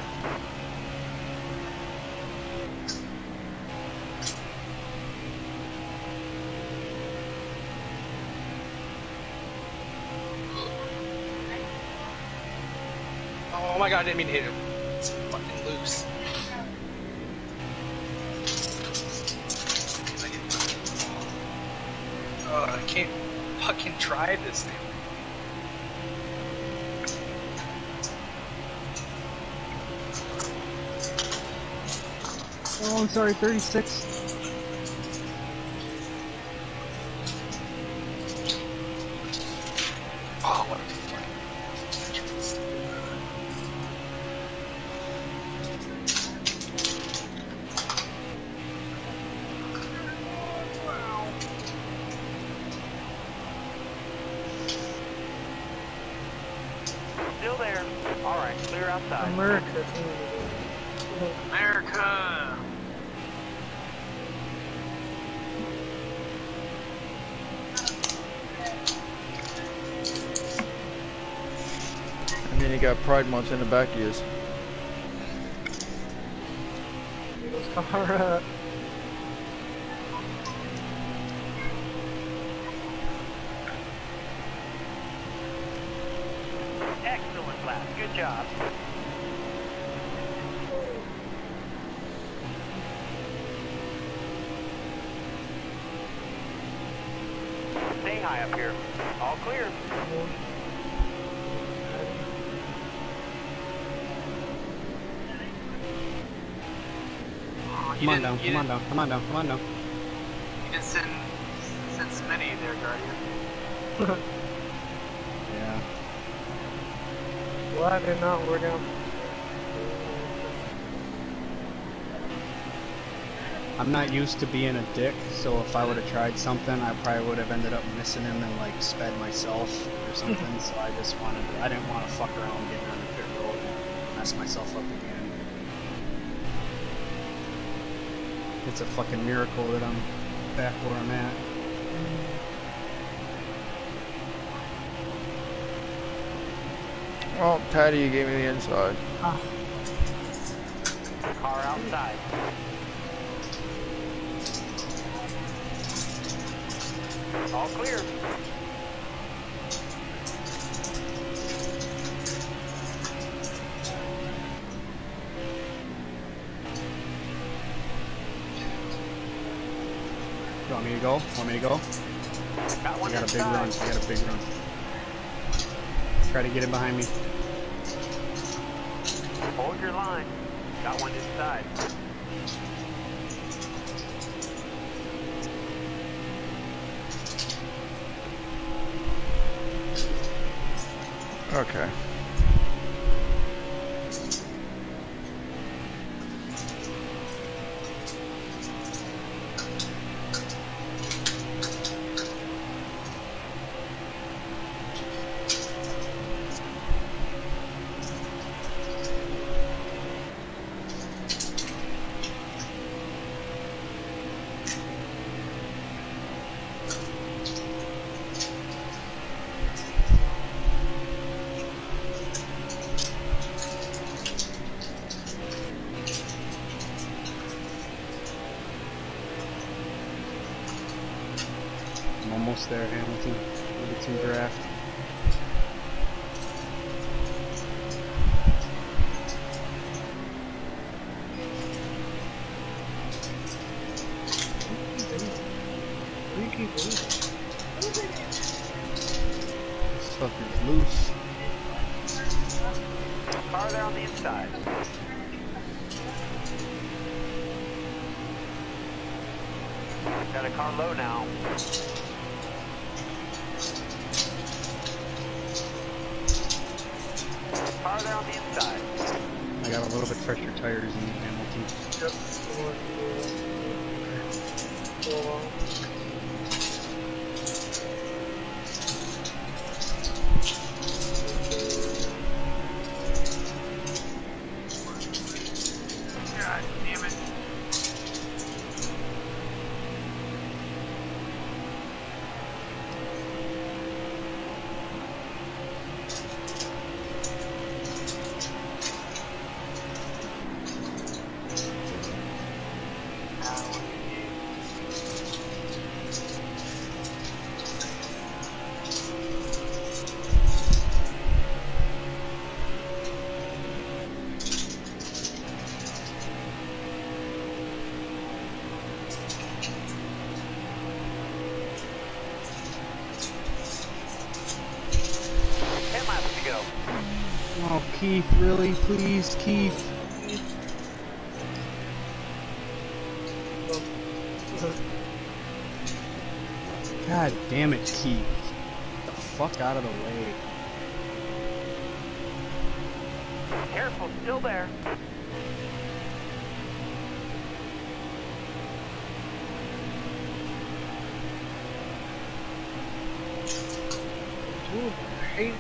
Oh my god, I didn't mean to hit him. It's fucking loose. Oh, I can't fucking try this thing. Oh, I'm sorry, thirty-six. Oh, what a Still there. Alright, clear outside. America. America! And then you got Pride Month in the back of yours. Alright. Excellent lap. Good job. Stay high up here. All clear. Oh, Come on down, come on down, come on down, come on down. You didn't send, send Smitty there, Guardian. Yeah. Well, I did not work out. I'm not used to being a dick, so if I would have tried something, I probably would have ended up missing him and like sped myself or something. So I just wanted to, I didn't want to fuck around getting on the pit road and mess myself up again. It's a fucking miracle that I'm back where I'm at. Well, Patty, you gave me the inside. Ah. Car outside. All clear. You want me to go? Want me to go? Got one I got a big inside. run. I got a big run. Try to get him behind me. Hold your line. Got one inside. Okay. I'm almost there, Hamilton. Number two draft. Car there on the inside. Got a car low now. Car there on the inside. I got a little bit fresher tires in the Hamilton. Yep. Hold on. God damn it. ten laps to go. Oh, Keith, really? Please, Keith. God damn it, Keith. Get the fuck out of the way. Careful, still there. Dude, I hate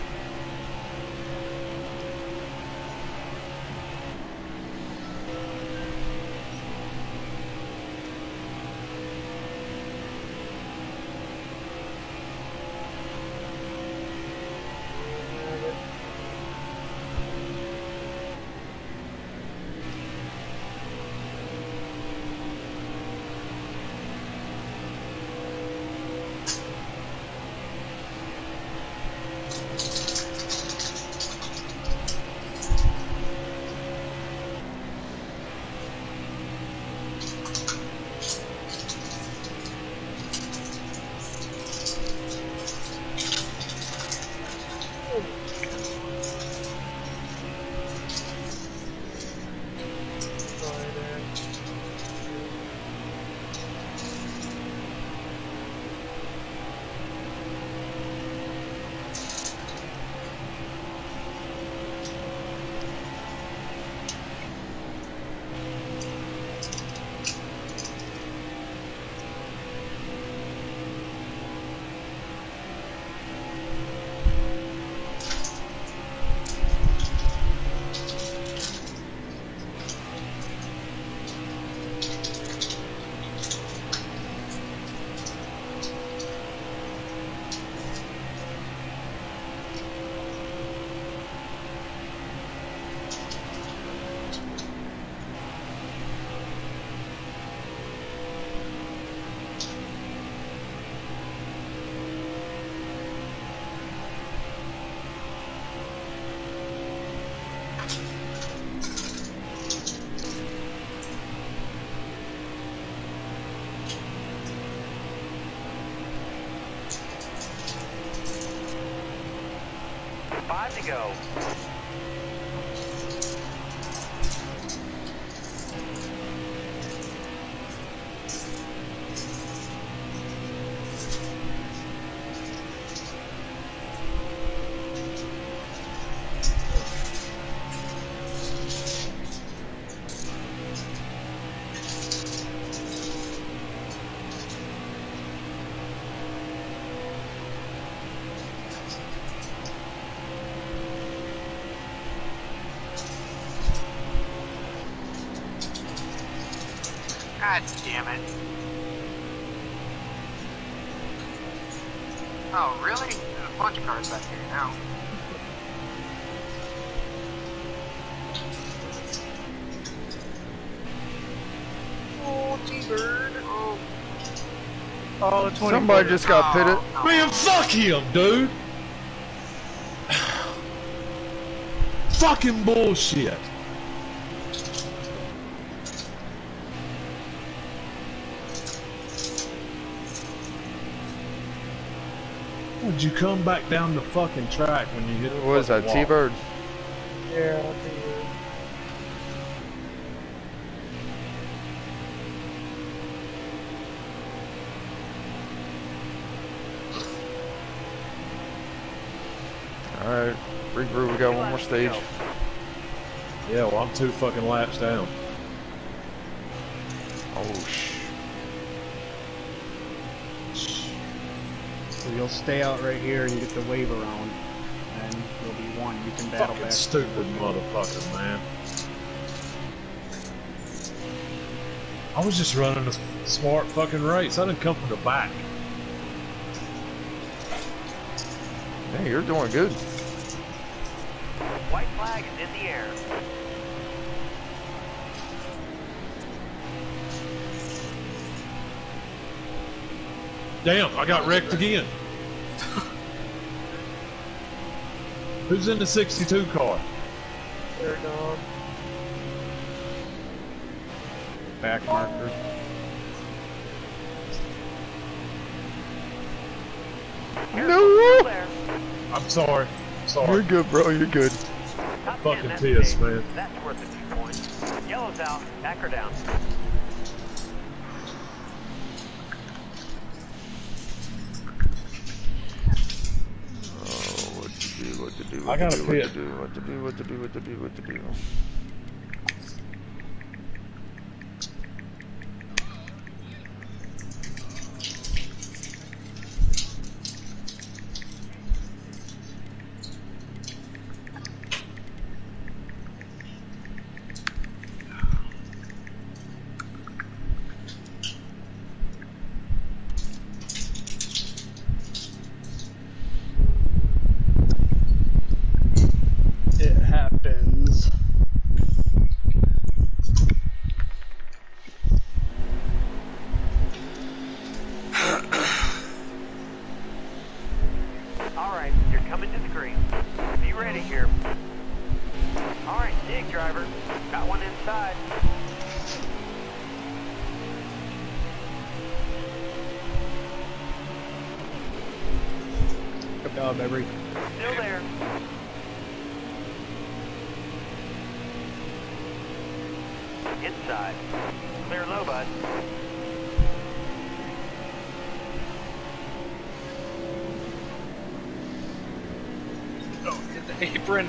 Five to go. God damn it. Oh, really? There's a bunch of cars back here now. Oh, T-Bird. Oh. Oh, the twenty. Somebody just got pitted. Oh, Man, fuck him, dude. Fucking bullshit. Would you come back down the fucking track when you hit the What is that, fucking wall? T-Bird? Yeah, I'll be here. Alright, regroup, we got one more stage. Yeah, well, I'm two fucking laps down. Oh, sh. So you'll stay out right here and you get the wave around, and you'll be one. You can battle Fucking back. stupid motherfucker, man. I was just running a smart fucking race. I didn't come from the back. Hey, you're doing good. White flag is in the air. Damn, I got wrecked again. Who's in the sixty-two car? They're gone. Back marker. No! I'm sorry. Sorry. You're good, bro. You're good. Fucking piss, man. That's worth a few points. Yellow's out. Back her down. Oh, what to do, what to do, I what gotta to do, pit. what to do, what to do, what to do, what to do, what to do. It happens. Alright, you're coming to the green. Be ready here. Alright, dig driver. Got one inside. Good job, every. Still there. Inside. Clear low, bud. Oh, hit the apron.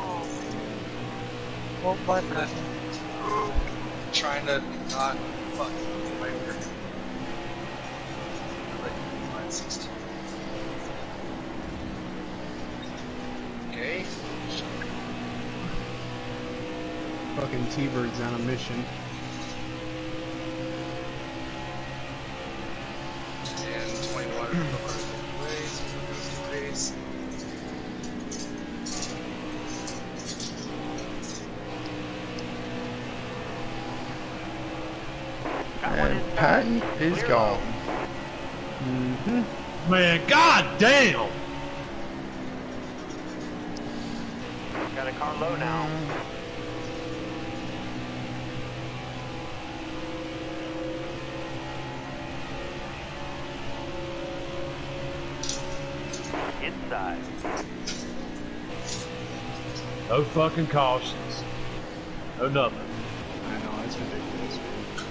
Won't buy that. Trying to not fuck my work. Like, line sixteen. Okay. Fucking T-Bird's on a mission. And twenty water ways, ways. And Patton is gone. Mm-hmm. Man, goddamn! Got a car low now. Inside. No fucking cautions. No nothing. I know, it's ridiculous.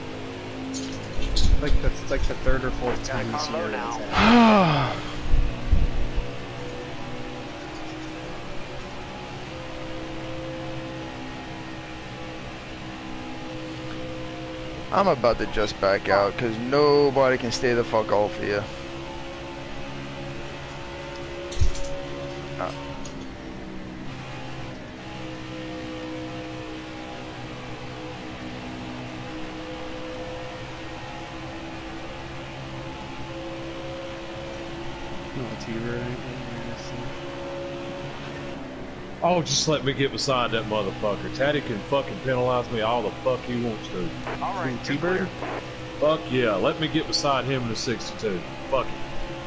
Like the like the third or fourth time this year. That's happened. I'm about to just back out because nobody can stay the fuck off here. Uh, No T-Bird or anything. Oh, just let me get beside that motherfucker. Taddy can fucking penalize me all the fuck he wants to. Alright, T-Bird? Fuck yeah, let me get beside him in the sixty-two. Fuck it.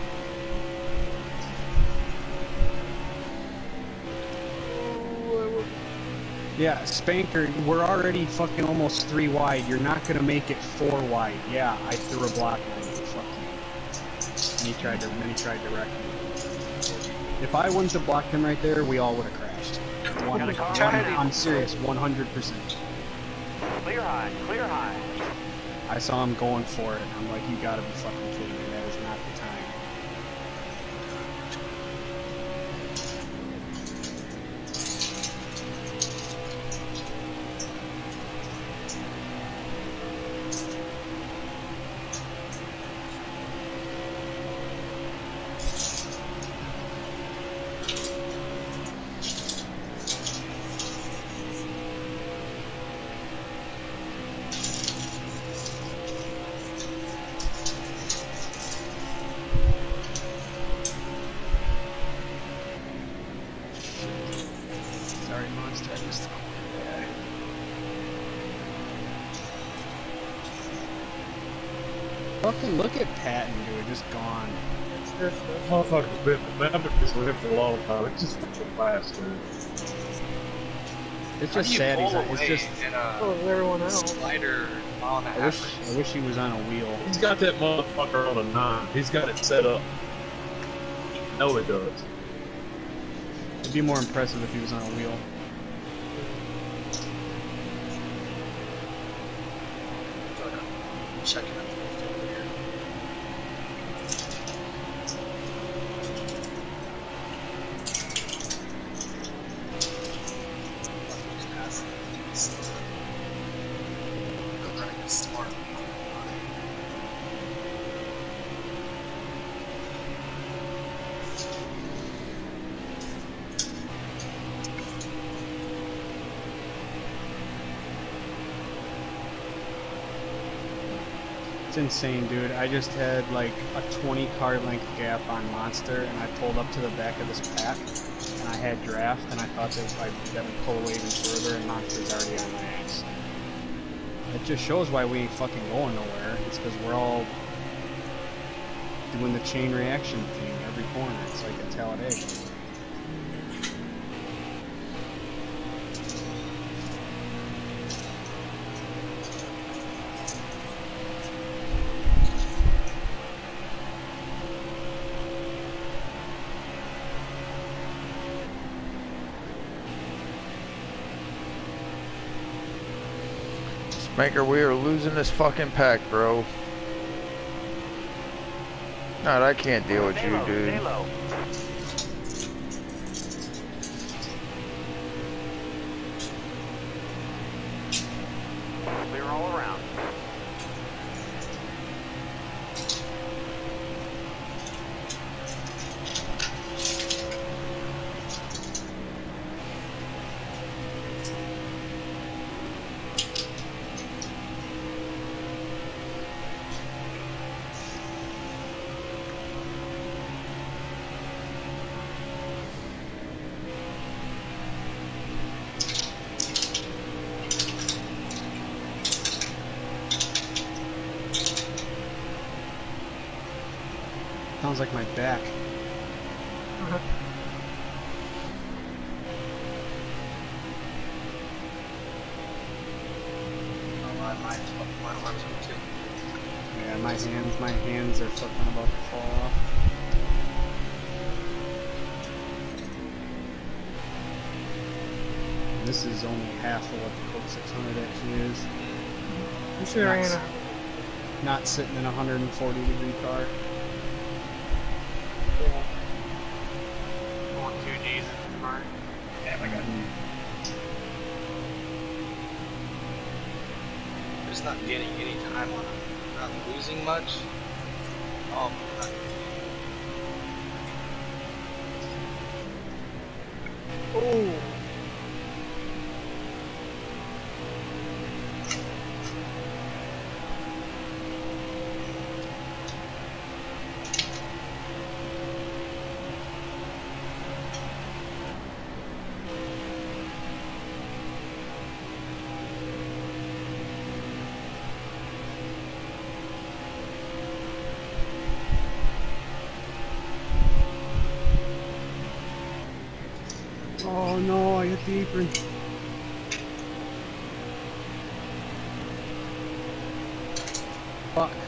Yeah, Spanker, we're already fucking almost three wide. You're not gonna make it four wide. Yeah, I threw a block on you. Fuck you. And he tried to, then he tried to wreck me. If I wouldn't have blocked him right there, we all would have crashed. One, Got a car one, right now. I'm serious, one hundred percent. Clear high, clear high. I saw him going for it, and I'm like, you gotta be fucking kidding me, that is not the time. Sorry, monster, I missed the corner. Fucking look at Patton, dude, just gone. It's just That motherfucker's been, man, I've been this with him for a long time. It's just fucking fast, dude. It's How just do you sad he's pull on, it's away just, in so a is everyone else. slider mile and a I half wish, race? I wish he was on a wheel. He's got that motherfucker on a nine. He's got it set up. You know it does. It'd be more impressive if he was on a wheel. Checking it over here. Smart. It's insane, dude. I just had like a twenty car length gap on Monster, and I pulled up to the back of this pack, and I had draft, and I thought that I that would pull away even further, and Monster's already on my ass. It just shows why we ain't fucking going nowhere. It's because we're all doing the chain reaction thing every corner. It's like a Talladega. Spanker, we are losing this fucking pack, bro. God, I can't deal with Stay you, low, dude. stay low. Clear all around. Sounds like my back. Oh, my, my, my arms are too. Yeah, my hands, my hands are fucking about to fall off. And this is only half of what the Coke six hundred actually is. You should have Nice. ran a Not sitting in a one hundred forty degree car. yeah. Going two G's in the front. Damn, I got I'm just not getting any time on it. Not losing much. Oh my god. Oh. Oh no, I hit the apron. Fuck.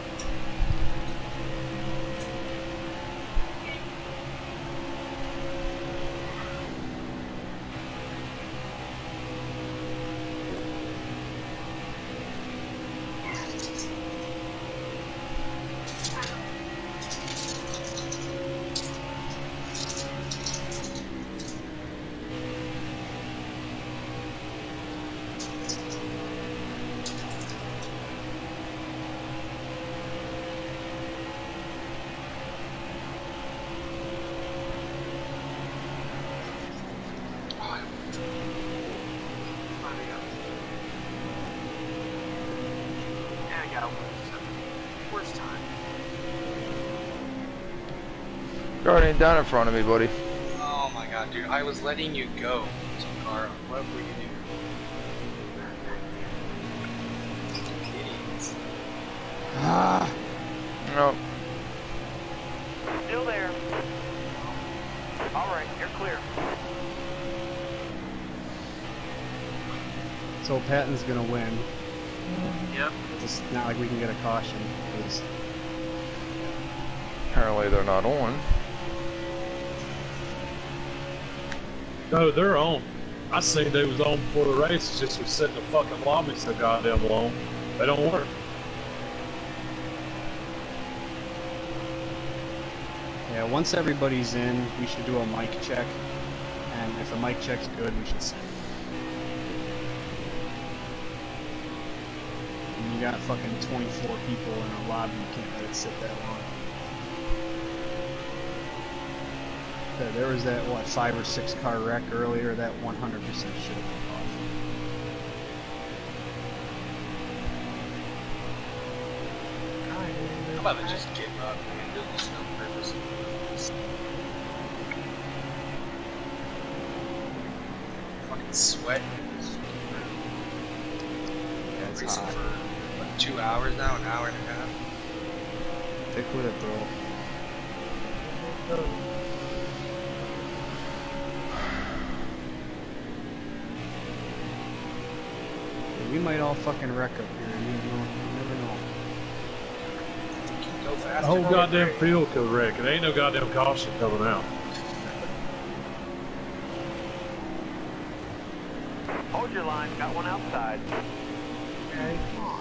that was the worst time. Guardian down in front of me, buddy. Oh my god, dude. I was letting you go, Takara. What were you doing? Idiots. Ah. No. Still there. Alright, you're clear. So Patton's gonna win. Yep. It's not like we can get a caution. 'Cause Apparently they're not on. No, they're on. I seen they was on before the race. It's just we sit in the fucking lobby so goddamn long. They don't work. Yeah, once everybody's in, we should do a mic check. And if the mic check's good, we should send. And you got fucking twenty-four people in a lobby, you can't let it sit that long. There, there was that, what, five or six car wreck earlier, that one hundred percent should have been off. How about I just give up, man? There's just no purpose. Fucking sweating. Yeah, it's Racing hot. for what, two hours now, an hour and a half. Stick with it, bro. Yeah, we might all fucking wreck up here. You, know, you never know. Go The faster. whole goddamn field could wreck. It ain't no goddamn caution coming out. Hold your line, got one outside. Okay.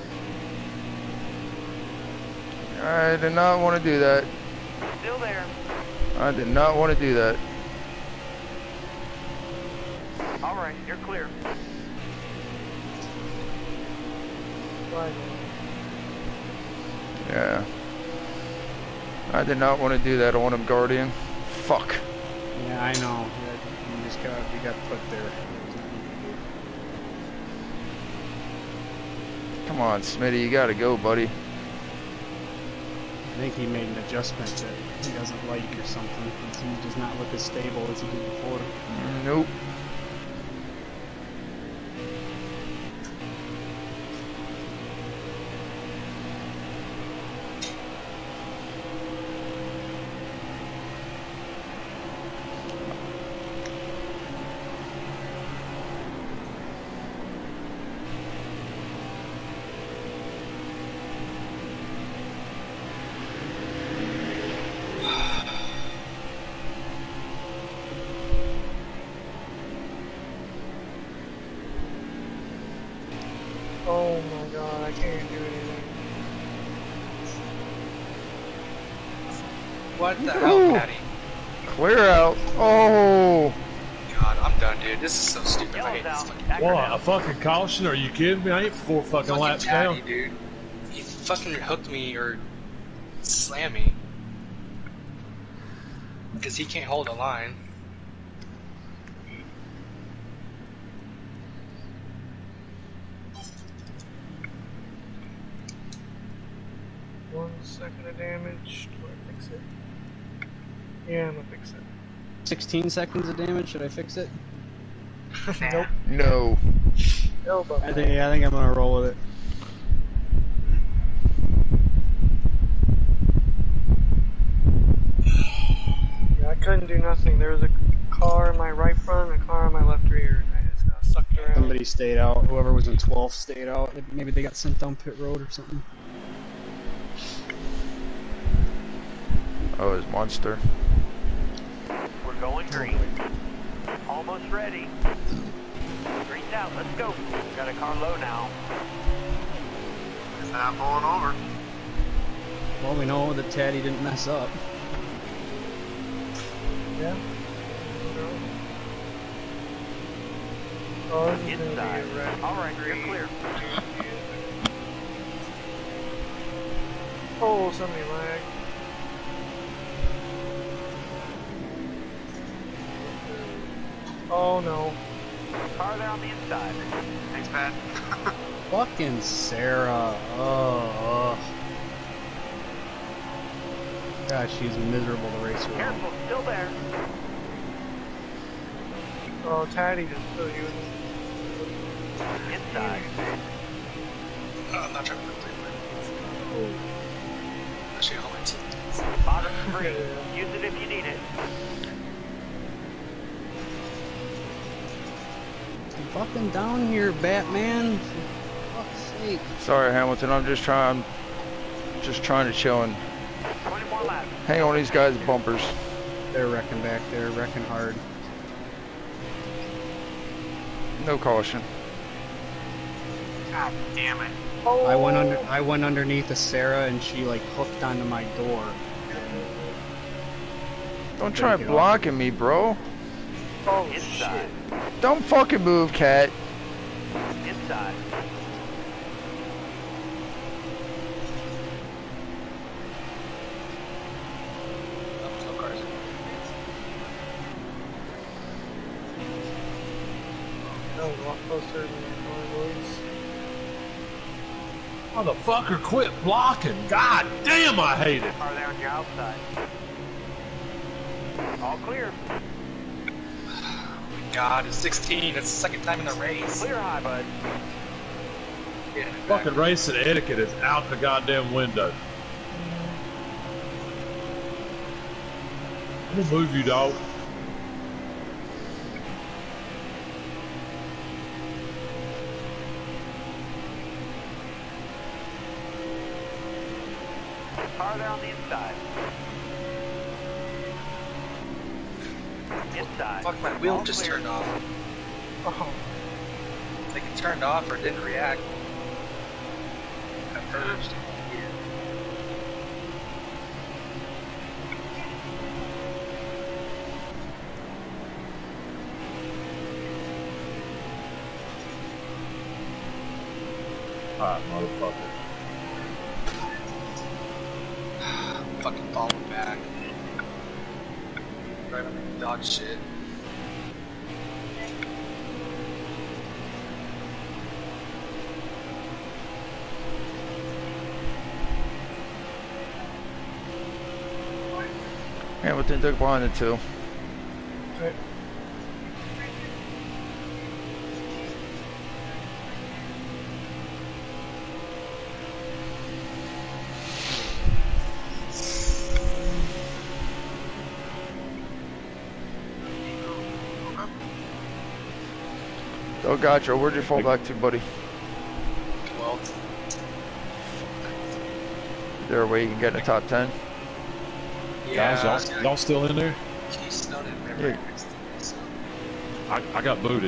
I did not want to do that. Still there. I did not want to do that. Alright, you're clear. Right. Yeah. I did not want to do that on him, Guardian. Fuck. Yeah, I know. Yeah, you just got, we got put there. Come on, Smitty, you gotta go, buddy. I think he made an adjustment that he doesn't like or something. He does not look as stable as he did before. Nope. Oh my god, I can't do anything. What the Ooh. hell, Patty? Clear out. Oh. God, I'm done, dude. This is so stupid. I Yellow's hate this out. fucking Back her What, down. a fucking caution? Are you kidding me? I ain't four fucking, fucking laps Patty, down. dude. He fucking hooked me or slammed me. Because he can't hold a line. One second of damage. Do I fix it? Yeah, I'm gonna fix it. sixteen seconds of damage, should I fix it? Nope. No. Elbow. I think, yeah, I think I'm gonna roll with it. Yeah, I couldn't do nothing. There was a car in my right front and a car in my left rear, and I just got sucked around. Somebody stayed out. Whoever was in twelfth stayed out. Maybe they got sent down pit road or something. Oh, it's Monster. We're going green. Almost ready. Green's out, let's go. Got a car low now. It's not pulling over. Well, we know that Taddy didn't mess up. Yeah. Oh, this is gonna Inside. be a wreck. Alright, you're clear. Oh, somebody lag. Oh no. Car there on the inside. Thanks, Pat. Fucking Sarah. Oh. God, she's miserable to race with. Careful, still there. Oh, Taddy just threw you in. Inside. Uh, I'm not trying to play it. Actually, all my team. Bottom free. Use it if you need it. Fucking down here, Batman. For fuck's sake. Sorry, Hamilton. I'm just trying, just trying to chill and twenty more laps. hang on these guys' bumpers. They're wrecking back there, wrecking hard. No caution. God damn it. Oh. I went under. I went underneath a Sarah, and she like hooked onto my door. Don't try blocking me, bro. Oh, Inside. Don't fucking move, cat. Inside. No cars. That was a lot closer than it was. Motherfucker, quit blocking. God damn, I hate it. Are they on your outside? All clear. God, it's sixteen. It's the second time in a race. Clear high, bud. Get in the back. Fucking racing etiquette is out the goddamn window. I'm gonna move you, dog. Are they on the inside? Inside. Fuck, my wheel All just clear. turned off. Oh, Like it turned off or didn't react. At first. Weird. Alright, motherfucker. Fucking falling back. Right on the dog shit. Hamilton took behind the two. okay. Oh, gotcha. Where'd you fall back to, buddy? Well, Is there a way you can get in the top ten? Guys, yeah. y'all, y'all still in there? Keystone and River Yeah. next to me, so. I, I got booted.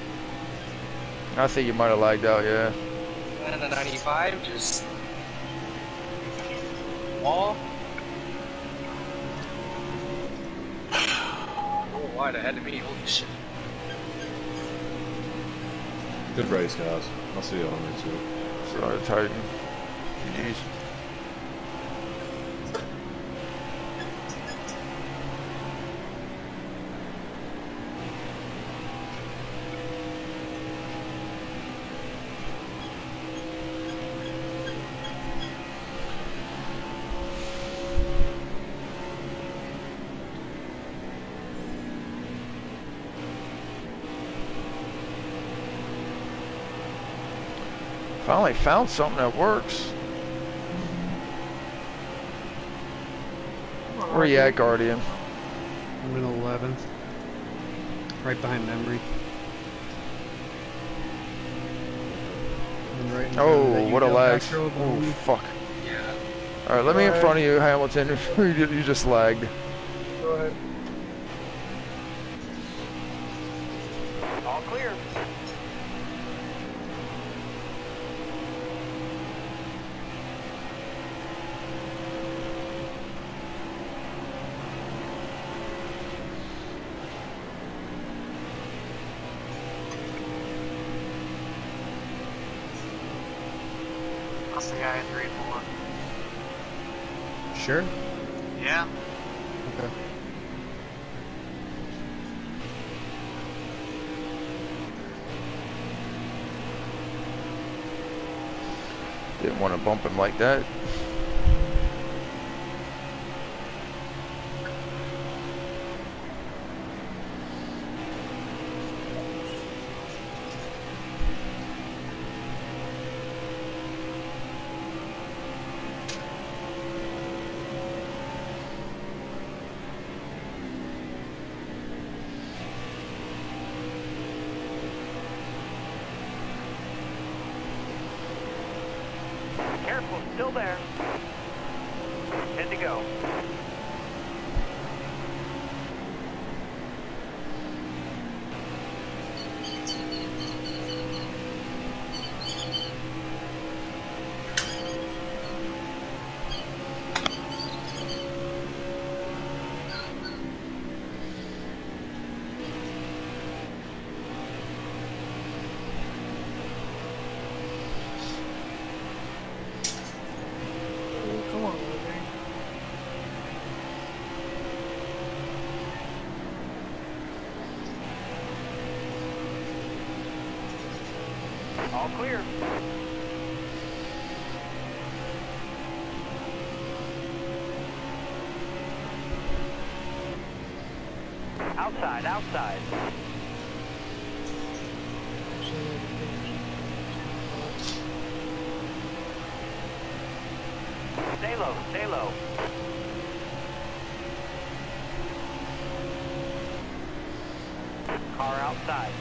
I think you might have lagged out, yeah. And a ninety-five, just. Wall. Oh, wide ahead of me, holy shit. Good race, guys. I'll see y'all next week. Sorry, Titan. Jeez. Finally found something that works. Where you at, Guardian? I'm in eleventh. Right behind Memory. And right in front of Oh, that what a U W lag. back row Oh, behind me. fuck. Yeah. Alright, let me in Alright. front of you, Hamilton. you you just lagged. Go ahead. All clear. That's the guy at three and four. Sure. Yeah. Okay. Didn't want to bump him like that. Careful, still there. Good to go. Come on, baby. All clear. Outside, outside. Stay low, stay low. Car outside.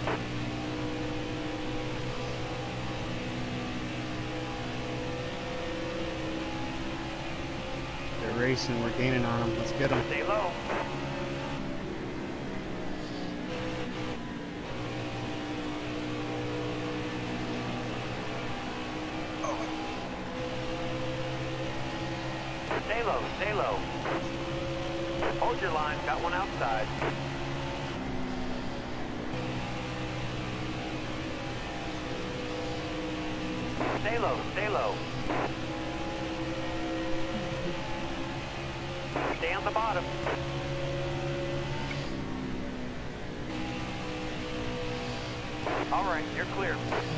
They're racing. We're gaining on them. Let's get them. Stay low. Stay low, stay low. Hold your line, got one outside. Stay low, stay low. Stay on the bottom. All right, you're clear.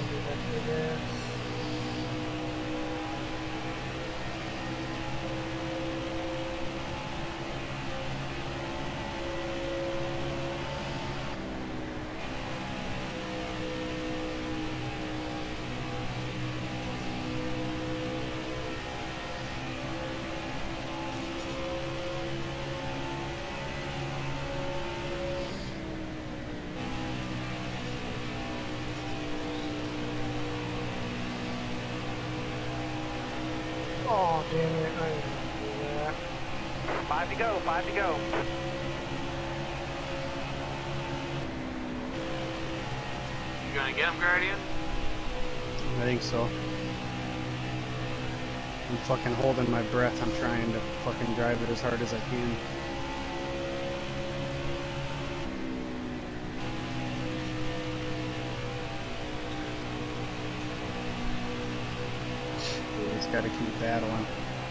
Oh, damn it. I didn't do that. Five to go, five to go. You gonna get him, Guardian? I think so. I'm fucking holding my breath. I'm trying to fucking drive it as hard as I can. We just gotta keep battling.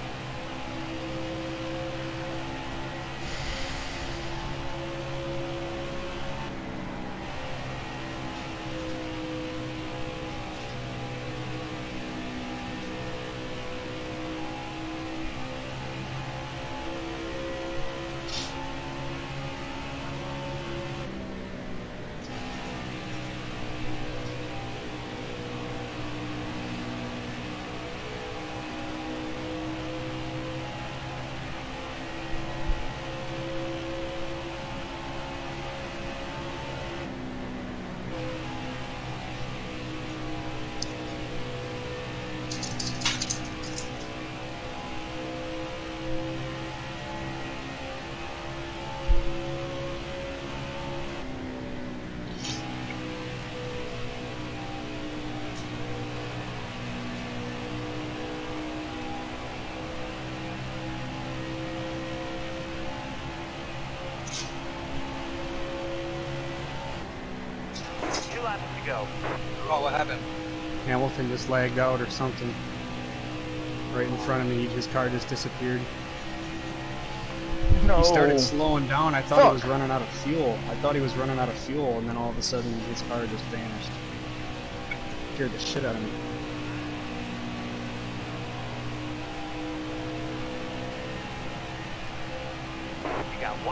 Two laps to go. Oh, what happened? Hamilton just lagged out or something. Right in front of me, his car just disappeared. No. He started slowing down. I thought Fuck. he was running out of fuel. I thought he was running out of fuel, and then all of a sudden his car just vanished. Scared the shit out of me.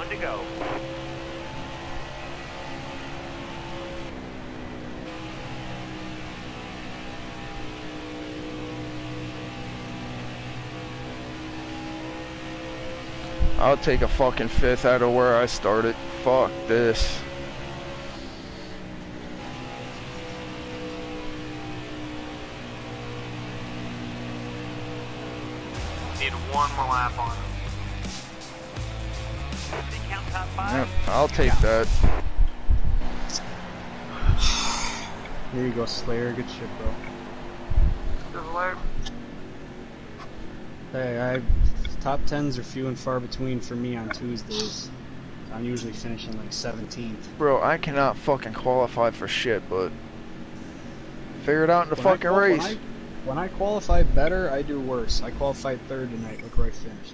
to go. I'll take a fucking fifth out of where I started. Fuck this. Need one more lap on him. Count top five. Yep, I'll take that. There you go, Slayer. Good shit, bro. Good alert. Hey, I top tens are few and far between for me on Tuesdays. I'm usually finishing like seventeenth. Bro, I cannot fucking qualify for shit, but figure it out in the When I fucking qual- race. When I, when I qualify better, I do worse. I qualified third tonight. Look where I finished.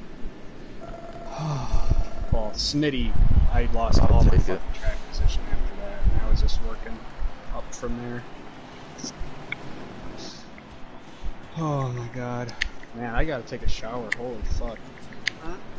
Well, Smitty, I lost I'll all my take fucking it. track position after that, and I was just working up from there. Oh my god. Man, I gotta take a shower. Holy fuck.